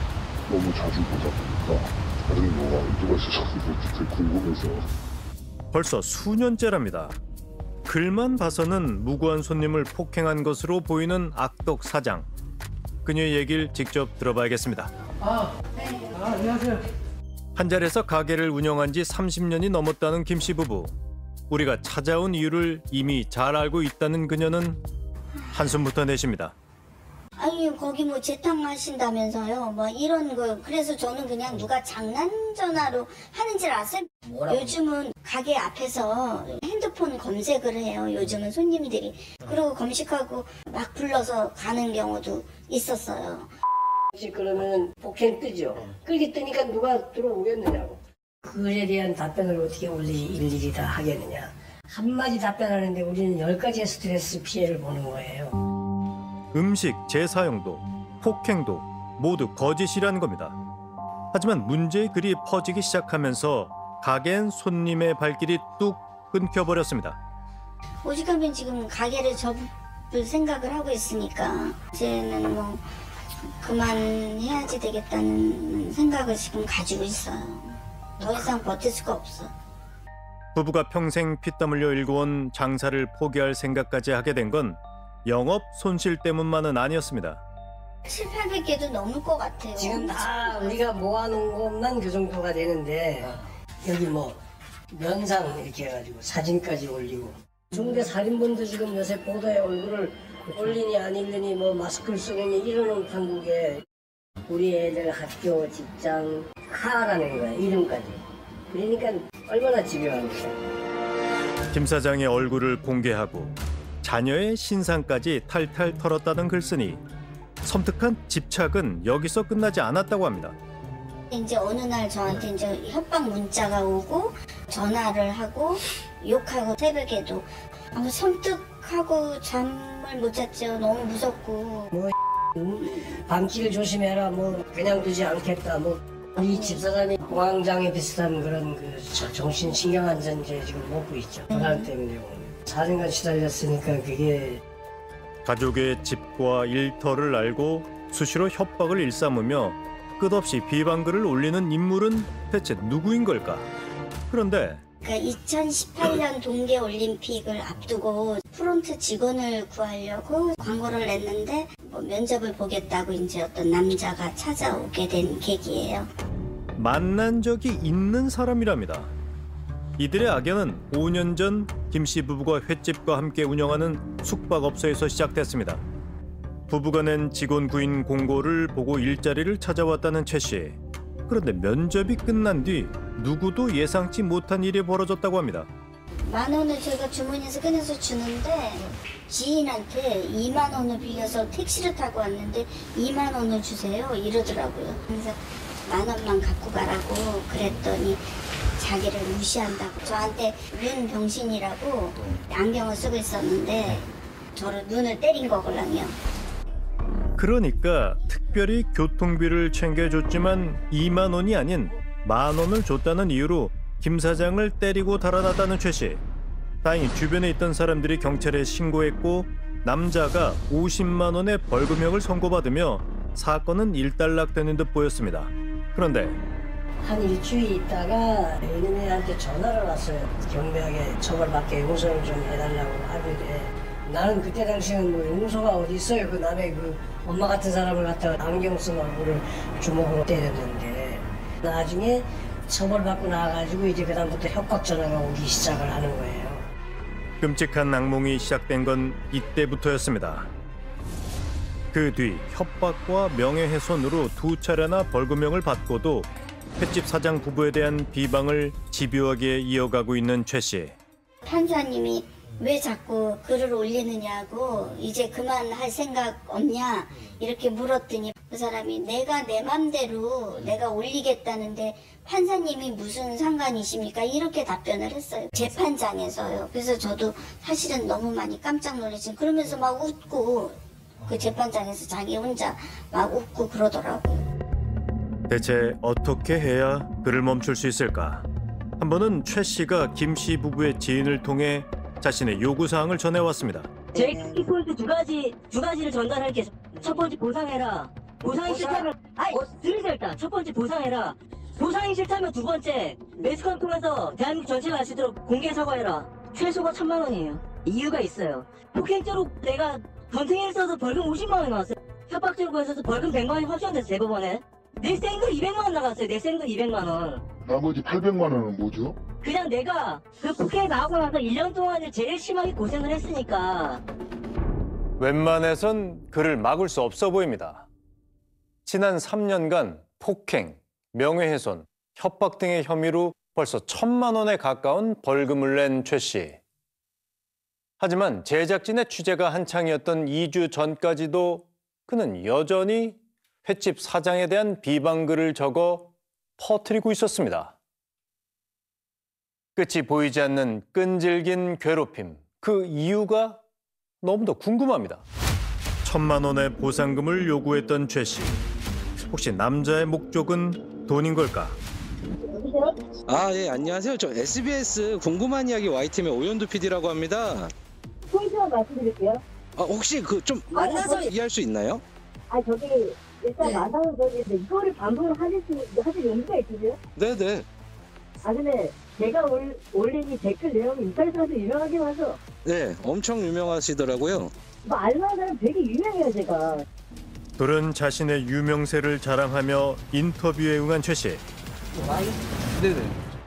Speaker 4: 너무 자주 보다 보니까 다른 뭐가 의도가 있어서 되게 궁금해서.
Speaker 2: 벌써 수년째랍니다. 글만 봐서는 무고한 손님을 폭행한 것으로 보이는 악덕 사장. 그녀의 얘기를 직접 들어봐야겠습니다.
Speaker 25: 아, 네. 아, 안녕하세요.
Speaker 2: 한 자리에서 가게를 운영한 지 삼십 년이 넘었다는 김 씨 부부. 우리가 찾아온 이유를 이미 잘 알고 있다는 그녀는 한숨부터 내쉽니다.
Speaker 7: 아니 거기 뭐 재탕하신다면서요. 뭐 이런 거. 그래서 저는 그냥 누가 장난 전화로 하는 줄 알았어요. 뭐라고? 요즘은 가게 앞에서 핸드폰 검색을 해요. 요즘은 손님들이. 그리고 검색하고 막 불러서 가는 경우도 있었어요.
Speaker 11: 그러면 폭행 뜨죠. 그렇게 뜨니까 누가 들어오겠느냐고. 그에 대한 답변을 어떻게 우리 일일이 다 하겠느냐. 한마디 답변하는데 우리는 열 가지의 스트레스 피해를 보는 거예요.
Speaker 2: 음식 재사용도 폭행도 모두 거짓이라는 겁니다. 하지만 문제의 글이 퍼지기 시작하면서 가게엔 손님의 발길이 뚝 끊겨버렸습니다.
Speaker 7: 오직하면 지금 가게를 접을 생각을 하고 있으니까 이제는 뭐 그만해야지 되겠다는 생각을 지금 가지고 있어요. 더 이상 버틸 수가 없어.
Speaker 2: 부부가 평생 피땀 흘려 일궈온 장사를 포기할 생각까지 하게 된 건 영업 손실 때문만은 아니었습니다.
Speaker 7: 칠팔백 개도 넘을 것 같아요.
Speaker 11: 지금 다 우리가 모아놓은 것만 그 정도가 되는데 여기 뭐 면상 이렇게 해가지고 사진까지 올리고 중대 살인범도 지금 요새 보도에 얼굴을 올리니 안 올리니 뭐 마스크를 쓰느니 이러는 한국에 우리 애들 학교 직장 하라는 거야 이름까지. 그러니까 얼마나 집요합니까.
Speaker 2: 김 사장의 얼굴을 공개하고 자녀의 신상까지 탈탈 털었다는 글쓴이. 섬뜩한 집착은 여기서 끝나지 않았다고 합니다.
Speaker 7: 이제 어느 날 저한테 이제 협박 문자가 오고 전화를 하고 욕하고 새벽에도 아무 섬뜩하고 잠을 못 잤죠. 너무 무섭고.
Speaker 11: 뭐 밤길 조심해라. 뭐 그냥 두지 않겠다. 뭐 이 집사람이 공황장애 비슷한 그런 그 정신신경안정제 지금 먹고 있죠. 불안 때문에 사 년간 시달렸으니까 그게
Speaker 2: 가족의 집과 일터를 알고 수시로 협박을 일삼으며 끝없이 비방글을 올리는 인물은 대체 누구인 걸까? 그런데
Speaker 7: 그러니까 이천십팔 년 동계올림픽을 앞두고 프론트 직원을 구하려고 광고를 냈는데 뭐 면접을 보겠다고 이제 어떤 남자가 찾아오게 된 계기예요.
Speaker 2: 만난 적이 있는 사람이랍니다. 이들의 악연은 오 년 전 김 씨 부부가 횟집과 함께 운영하는 숙박업소에서 시작됐습니다. 부부가 낸 직원 구인 공고를 보고 일자리를 찾아왔다는 최 씨. 그런데 면접이 끝난 뒤 누구도 예상치 못한 일이 벌어졌다고 합니다.
Speaker 7: 만 원을 제가 주머니에서 꺼내서 주는데 지인한테 이만 원을 빌려서 택시를 타고 왔는데 이만 원을 주세요 이러더라고요. 그래서 만 원만 갖고 가라고 그랬더니 자기를 무시한다고 저한테 눈 병신이라고 안경을 쓰고 있었는데 저를 눈을 때린 거걸랑요.
Speaker 2: 그러니까 특별히 교통비를 챙겨줬지만 이만 원이 아닌 만 원을 줬다는 이유로 김 사장을 때리고 달아났다는 최 씨. 다행히 주변에 있던 사람들이 경찰에 신고했고 남자가 오십만 원의 벌금형을 선고받으며 사건은 일단락되는 듯 보였습니다. 그런데
Speaker 11: 한 일주일 있다가 이놈애한테 전화를 왔어요. 경비하게 처벌받게 용서를 좀 해달라고 하길래 나는 그때 당시에는 뭐 용서가 어디 있어요. 그 남의 그 엄마 같은 사람을 갖다가 안경 쓴 얼굴을 주먹으로 때렸는데 나중에 처벌받고 나와가지고 이제 그다음부터 협박 전화가 오기 시작을 하는 거예요.
Speaker 2: 끔찍한 악몽이 시작된 건 이때부터였습니다. 그 뒤 협박과 명예훼손으로 두 차례나 벌금형을 받고도 횟집 사장 부부에 대한 비방을 집요하게 이어가고 있는 최 씨.
Speaker 7: 판사님이 왜 자꾸 글을 올리느냐고 이제 그만할 생각 없냐 이렇게 물었더니 그 사람이 내가 내 맘대로 내가 올리겠다는데 판사님이 무슨 상관이십니까? 이렇게 답변을 했어요. 재판장에서요. 그래서 저도 사실은 너무 많이 깜짝 놀랐지. 그러면서 막 웃고 그 재판장에서 자기 혼자 막 웃고 그러더라고요.
Speaker 2: 대체 어떻게 해야 그를 멈출 수 있을까? 한 번은 최 씨가 김 씨 부부의 지인을 통해 자신의 요구사항을 전해왔습니다.
Speaker 9: 제 키포인트 두 가지, 두 가지를 전달할게. 첫 번째 보상해라. 보상이 싫다면, 아이, 들으세요 일단. 첫 번째 보상해라. 보상이 싫다면 두 번째, 매스컴 통해서 대한민국 전체가 알 수 있도록 공개 사과해라. 최소가 천만 원이에요. 이유가 있어요. 폭행죄로 내가 전생에 있어서 벌금 오십만 원이 나왔어요. 협박죄로 해서 벌금 백만 원이 확정됐어요, 대법원에. 내 생돈 이백만 원 나갔어요, 내 생돈 이백만 원.
Speaker 4: 나머지 팔백만 원은 뭐죠?
Speaker 9: 그냥 내가 그 폭행 나오고 나서 일 년 동안을 제일 심하게 고생을 했으니까.
Speaker 2: 웬만해선 그를 막을 수 없어 보입니다. 지난 삼 년간 폭행, 명예훼손, 협박 등의 혐의로 벌써 천만 원에 가까운 벌금을 낸 최 씨. 하지만 제작진의 취재가 한창이었던 이 주 전까지도 그는 여전히 횟집 사장에 대한 비방글을 적어 퍼뜨리고 있었습니다. 끝이 보이지 않는 끈질긴 괴롭힘. 그 이유가 너무도 궁금합니다. 천만 원의 보상금을 요구했던 최 씨. 혹시 남자의 목적은 돈인 걸까?
Speaker 13: 아, 예, 안녕하세요. 저 에스비에스 궁금한 이야기 와이팀의 오연두 피디라고 합니다.
Speaker 14: 포인트만 말씀드릴게요.
Speaker 13: 아, 혹시 그 좀
Speaker 14: 만나서
Speaker 13: 이해할 수 있나요?
Speaker 14: 아, 저기 일단
Speaker 13: 네.
Speaker 14: 만나서 저기 이거를 방송을 하실 수 하실 용기가 있으세요?
Speaker 13: 네네.
Speaker 14: 아, 근데 제가 올, 올린 이 댓글 내용이 인터넷에서 유명하긴 하죠.
Speaker 13: 네, 엄청 유명하시더라고요.
Speaker 14: 뭐 알만한 사람 되게 유명해요, 제가.
Speaker 2: 둘은 자신의 유명세를 자랑하며 인터뷰에 응한 최 씨.
Speaker 13: 네네.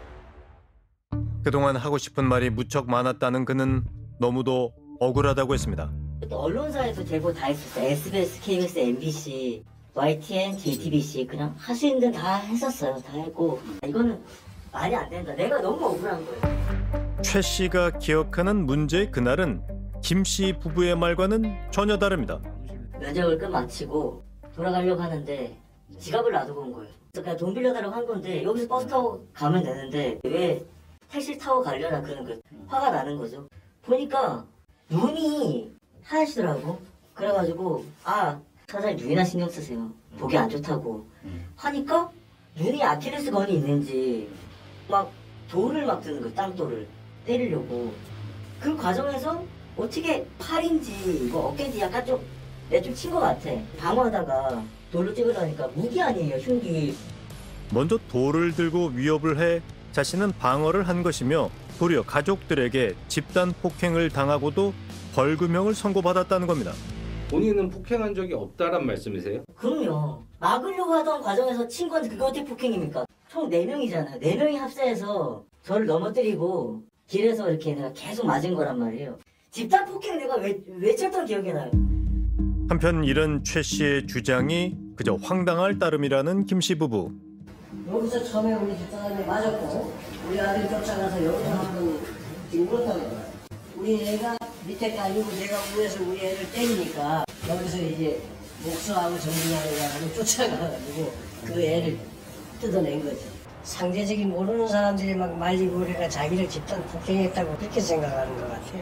Speaker 2: 그동안 하고 싶은 말이 무척 많았다는 그는 너무도 억울하다고 했습니다.
Speaker 9: 언론사에서 제보 다 했었어요. 에스비에스, 케이비에스, 엠비씨, 와이티엔, 제이티비씨 그냥 할 수 있는 데는 다 했었어요. 다 했고 이거는 말이 안 된다. 내가 너무 억울한 거예요.
Speaker 2: 최 씨가 기억하는 문제의 그날은 김 씨 부부의 말과는 전혀 다릅니다.
Speaker 9: 면접을 끝마치고 돌아가려고 하는데 지갑을 놔두고 온 거예요. 그래서 그냥 돈 빌려달라고 한 건데 여기서 버스 타고 가면 되는데 왜 택시 타고 가려나 그런 거 화가 나는 거죠. 보니까 눈이 하얗시더라고. 그래가지고 아 사장님 눈이나 신경 쓰세요. 보기 안 좋다고 하니까 눈이 아킬레스건이 있는지 막 돌을 막 드는 거예요. 땅돌을 때리려고. 그 과정에서 어떻게 팔인지 뭐 어깨인지 약간 좀 내 좀 친 것 같아. 방어하다가 돌로 찍으려니까 무기 아니에요, 흉기.
Speaker 2: 먼저 돌을 들고 위협을 해 자신은 방어를 한 것이며 도리어 가족들에게 집단 폭행을 당하고도 벌금형을 선고받았다는 겁니다.
Speaker 10: 본인은 폭행한 적이 없다란 말씀이세요?
Speaker 9: 그럼요. 막으려고 하던 과정에서 친 건데 그게 어떻게 폭행입니까? 총 네 명이잖아요. 네 명이 합세해서 저를 넘어뜨리고 길에서 이렇게 내가 계속 맞은 거란 말이에요. 집단 폭행 내가 외, 외쳤던 기억이 나요.
Speaker 2: 한편 이런 최 씨의 주장이 그저 황당할 따름이라는 김 씨 부부.
Speaker 11: 여기서 처음에 우리 집사람이 맞았고 우리 아들이 쫓아가서 여기서 한번 지금 그렇다고 우리 애가 밑에 깔리고 내가 위에서 우리 애를 때리니까 여기서 이제 목수하고 정진하고 쫓아가가지고 그 애를 뜯어낸 거죠. 상대적인 모르는 사람들이 막 말리고 그러니까 자기를 집단 폭행했다고 그렇게 생각하는 것 같아요.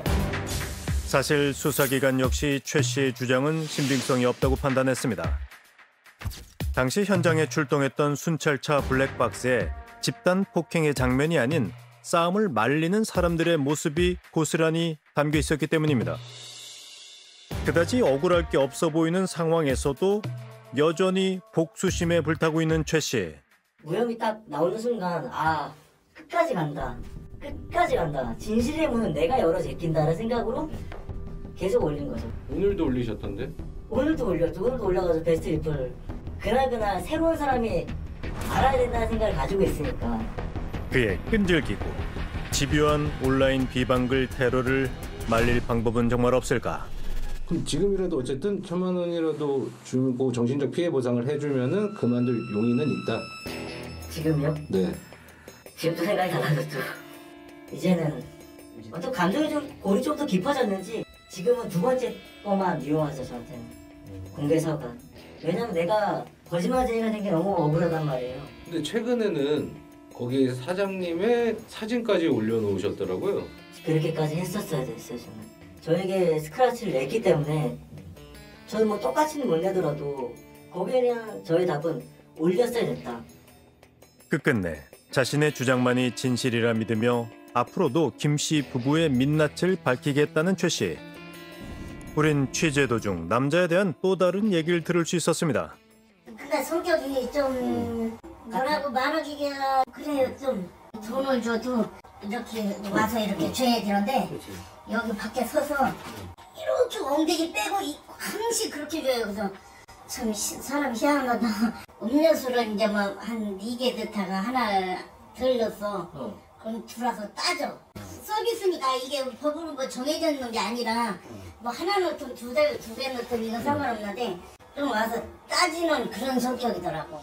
Speaker 2: 사실 수사기관 역시 최 씨의 주장은 신빙성이 없다고 판단했습니다. 당시 현장에 출동했던 순찰차 블랙박스에 집단 폭행의 장면이 아닌 싸움을 말리는 사람들의 모습이 고스란히 담겨 있었기 때문입니다. 그다지 억울할 게 없어 보이는 상황에서도 여전히 복수심에 불타고 있는 최 씨.
Speaker 9: 무혐의 딱 나오는 순간 아 끝까지 간다. 끝까지 간다. 진실의 문은 내가 열어 제낀다는 생각으로 계속 올린 거죠.
Speaker 10: 오늘도 올리셨던데?
Speaker 9: 오늘도 올렸죠. 오늘도 올려가지고 베스트 리플. 그날그날 새로운 사람이 알아야 된다는 생각을 가지고 있으니까.
Speaker 2: 그의 끈질기고 집요한 온라인 비방글 테러를 말릴 방법은 정말 없을까?
Speaker 13: 그럼 지금이라도 어쨌든 천만 원이라도 주고 정신적 피해 보상을 해주면은 그만둘 용의는 있다.
Speaker 9: 지금요?
Speaker 13: 네.
Speaker 9: 지금도 생각이 달라졌죠. 이제는 어떤 감정이 좀 골이 좀 더 깊어졌는지 지금은 두 번째 거만 유용하죠 저한테는. 공개 사과. 왜냐면 내가 거짓말쟁이가 된 게 너무 억울하단 말이에요.
Speaker 10: 근데 최근에는 거기에 사장님의 사진까지 올려놓으셨더라고요.
Speaker 9: 그렇게까지 했었어야 됐어요 저는. 저에게 스크래치를 냈기 때문에 저는 뭐 똑같이는 못 내더라도 거기에 대한 저의 답은 올렸어야 됐다.
Speaker 2: 끝끝내 자신의 주장만이 진실이라 믿으며 앞으로도 김 씨 부부의 민낯을 밝히겠다는 최 씨. 우린 취재 도중 남자에 대한 또 다른 얘기를 들을 수 있었습니다.
Speaker 7: 근데 성격이 좀 뭐라고 말하기가 그래요. 좀 돈을 줘도 이렇게 와서 이렇게 줘야 되는데 여기 밖에 서서 이렇게 엉덩이 빼고 항시 그렇게 줘요. 그래서 참 시, 사람 희한하다. 음료수를 이제 뭐 한 네 개 넣다가 하나 덜 넣었어. 어. 그럼 들어와서 따져. 서비스니까 이게 법으로 뭐 정해져 있는 게 아니라 뭐 하나 넣든 두 개, 두 개 넣든 이건 상관없는데 좀 와서 따지는 그런 성격이더라고.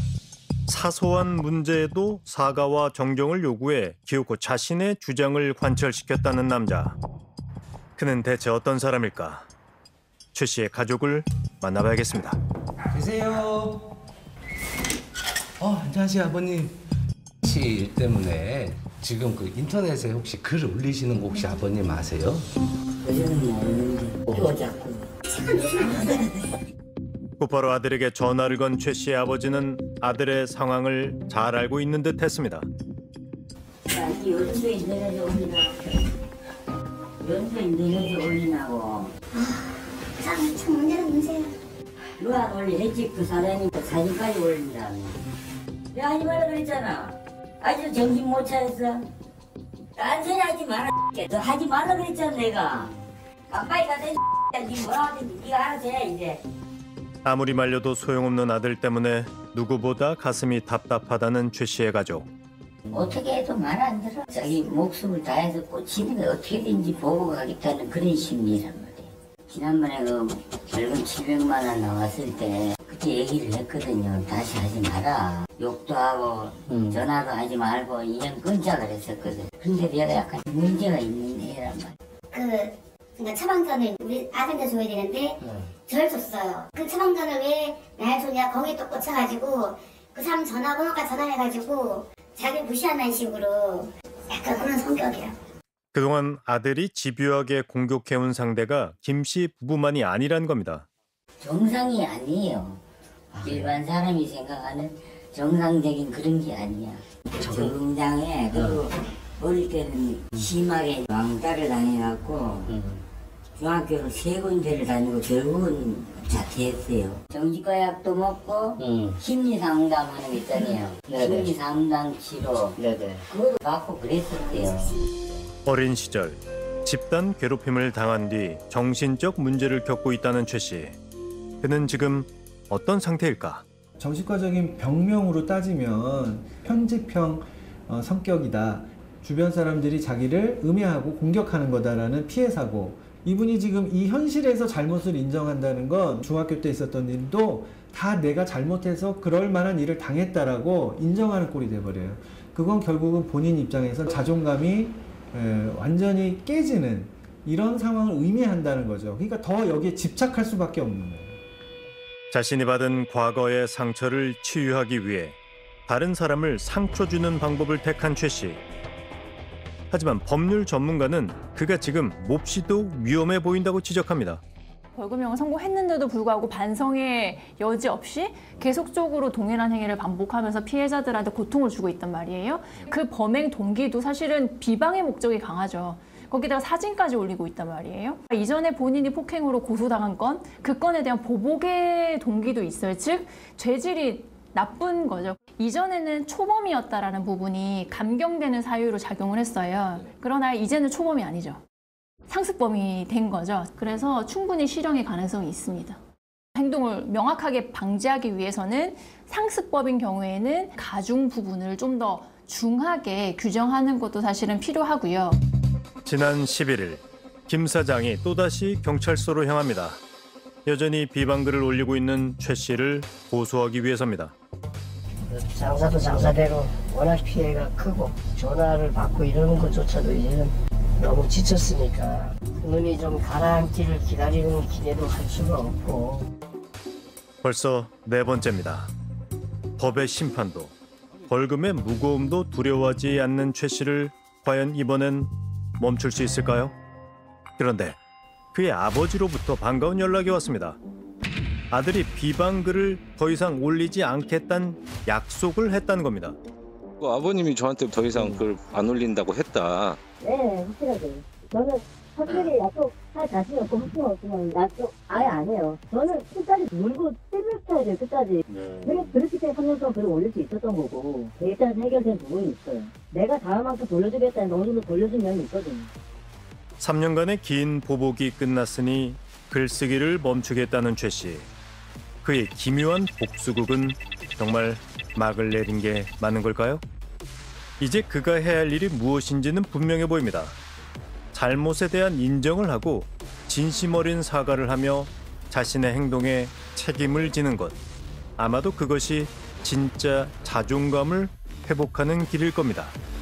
Speaker 2: 사소한 문제에도 사과와 정정을 요구해 기어코 자신의 주장을 관철시켰다는 남자. 그는 대체 어떤 사람일까? 최 씨의 가족을 만나봐야겠습니다.
Speaker 13: 계세요. 어, 안녕하세요 아버님. 씨 때문에 지금 그 인터넷에 혹시 글 올리시는 거 혹시 아버님 아세요?
Speaker 9: 요즘은 모르는데 또 자꾸
Speaker 2: 곧바로 아들에게 전화를 건 최 씨의 아버지는 아들의 상황을 잘 알고 있는 듯 했습니다.
Speaker 9: 이 연수에 인터넷에 올리나 연수에 인터넷에 올리나고
Speaker 7: 참, 참 문제는 문제야.
Speaker 9: 누가 안 올리랬지 그 사장님 사진까지 올린다며. 내가 하지 말라 그랬잖아. 아주 정신 못 차렸어. 딴 소리 하지 마라. 너 하지 말라 그랬잖아 내가. 깜빡이 가서 니 뭐라 하든지 니가 알아서 해 이제.
Speaker 2: 아무리 말려도 소용없는 아들 때문에 누구보다 가슴이 답답하다는 최 씨의 가족.
Speaker 9: 어떻게 해도 말 안 들어. 자기 목숨을 다해서 꽂히는 게 어떻게든지 보고 가겠다는 그런 심리란 말이에요. 지난번에 그 벌금 칠백만 원 나왔을 때 그때 얘기를 했거든요. 다시 하지 마라. 욕도 하고 음. 전화도 하지 말고 인연 끊자 그랬었거든. 근데 내가 약간 문제가 있는 애란 말이야.
Speaker 7: 그 그러니까 처방전을 우리 아들한테 줘야 되는데 네. 절 줬어요. 그 처방전을 왜 날 줬냐 거기에 또 꽂혀가지고 그 사람 전화번호까지 전화해가지고 자기 무시하는 식으로 약간 그런 성격이야.
Speaker 2: 그동안 아들이 집요하게 공격해온 상대가 김 씨 부부만이 아니란 겁니다.
Speaker 9: 정상이 아니에요. 일반 사람이 생각하는 정상적인 그런 게 아니야. 적응장애 그리고 어릴 때는 심하게 왕따를 당해갖고 중학교를 세 군데를 다니고 결국은 자퇴했어요. 정신과 약도 먹고 심리상담하는 게 있잖아요. 심리상담 치료 그거 받고 그랬었대요.
Speaker 2: 어린 시절 집단 괴롭힘을 당한 뒤 정신적 문제를 겪고 있다는 최 씨. 그는 지금 어떤 상태일까?
Speaker 15: 정신과적인 병명으로 따지면 편집형 어, 성격이다. 주변 사람들이 자기를 음해하고 공격하는 거다라는 피해 사고. 이분이 지금 이 현실에서 잘못을 인정한다는 건 중학교 때 있었던 일도 다 내가 잘못해서 그럴 만한 일을 당했다라고 인정하는 꼴이 돼버려요. 그건 결국은 본인 입장에서 자존감이 에, 완전히 깨지는 이런 상황을 의미한다는 거죠. 그러니까 더 여기에 집착할 수밖에 없는 거예요.
Speaker 2: 자신이 받은 과거의 상처를 치유하기 위해 다른 사람을 상처 주는 방법을 택한 최 씨. 하지만 법률 전문가는 그가 지금 몹시도 위험해 보인다고 지적합니다.
Speaker 17: 벌금형을 선고했는데도 불구하고 반성의 여지 없이 계속적으로 동일한 행위를 반복하면서 피해자들한테 고통을 주고 있단 말이에요. 그 범행 동기도 사실은 비방의 목적이 강하죠. 거기다가 사진까지 올리고 있단 말이에요. 이전에 본인이 폭행으로 고소당한 건, 그 건에 대한 보복의 동기도 있어요. 즉, 죄질이 나쁜 거죠. 이전에는 초범이었다라는 부분이 감경되는 사유로 작용을 했어요. 그러나 이제는 초범이 아니죠. 상습범이 된 거죠. 그래서 충분히 실형의 가능성이 있습니다. 행동을 명확하게 방지하기 위해서는 상습법인 경우에는 가중 부분을 좀 더 중하게 규정하는 것도 사실은 필요하고요.
Speaker 2: 지난 십일 일 김 사장이 또다시 경찰서로 향합니다. 여전히 비방글을 올리고 있는 최 씨를 고소하기 위해서입니다.
Speaker 11: 장사도 장사대로 워낙 피해가 크고 전화를 받고 이러는 것조차도 이제는 너무 지쳤으니까 눈이 좀 가라앉기를 기다리는 기대도 할 수가 없고.
Speaker 2: 벌써 네 번째입니다. 법의 심판도 벌금의 무거움도 두려워하지 않는 최 씨를 과연 이번엔 멈출 수 있을까요? 그런데 그의 아버지로부터 반가운 연락이 왔습니다. 아들이 비방글을 더 이상 올리지 않겠다는 약속을 했다는 겁니다.
Speaker 18: 아버님이 저한테 더 이상 그걸 안 올린다고 했다.
Speaker 14: 네, 확실하게. 저는 확실히 약속할 자신이 없고 확신 없으면 약속 아예 안 해요. 저는 끝까지 물고 뜯는 스타일이에요, 끝까지. 네. 그렇기 때문에 삼 년 동안 글을 올릴 수 있었던 거고, 일단 해결된 부분이 있어요. 내가 다음 학기 돌려주겠다는 어느 정도 돌려준 면이 있거든요.
Speaker 2: 삼 년간의 긴 보복이 끝났으니 글쓰기를 멈추겠다는 최 씨. 그의 기묘한 복수극은 정말 막을 내린 게 맞는 걸까요? 이제 그가 해야 할 일이 무엇인지는 분명해 보입니다. 잘못에 대한 인정을 하고 진심 어린 사과를 하며 자신의 행동에 책임을 지는 것. 아마도 그것이 진짜 자존감을 회복하는 길일 겁니다.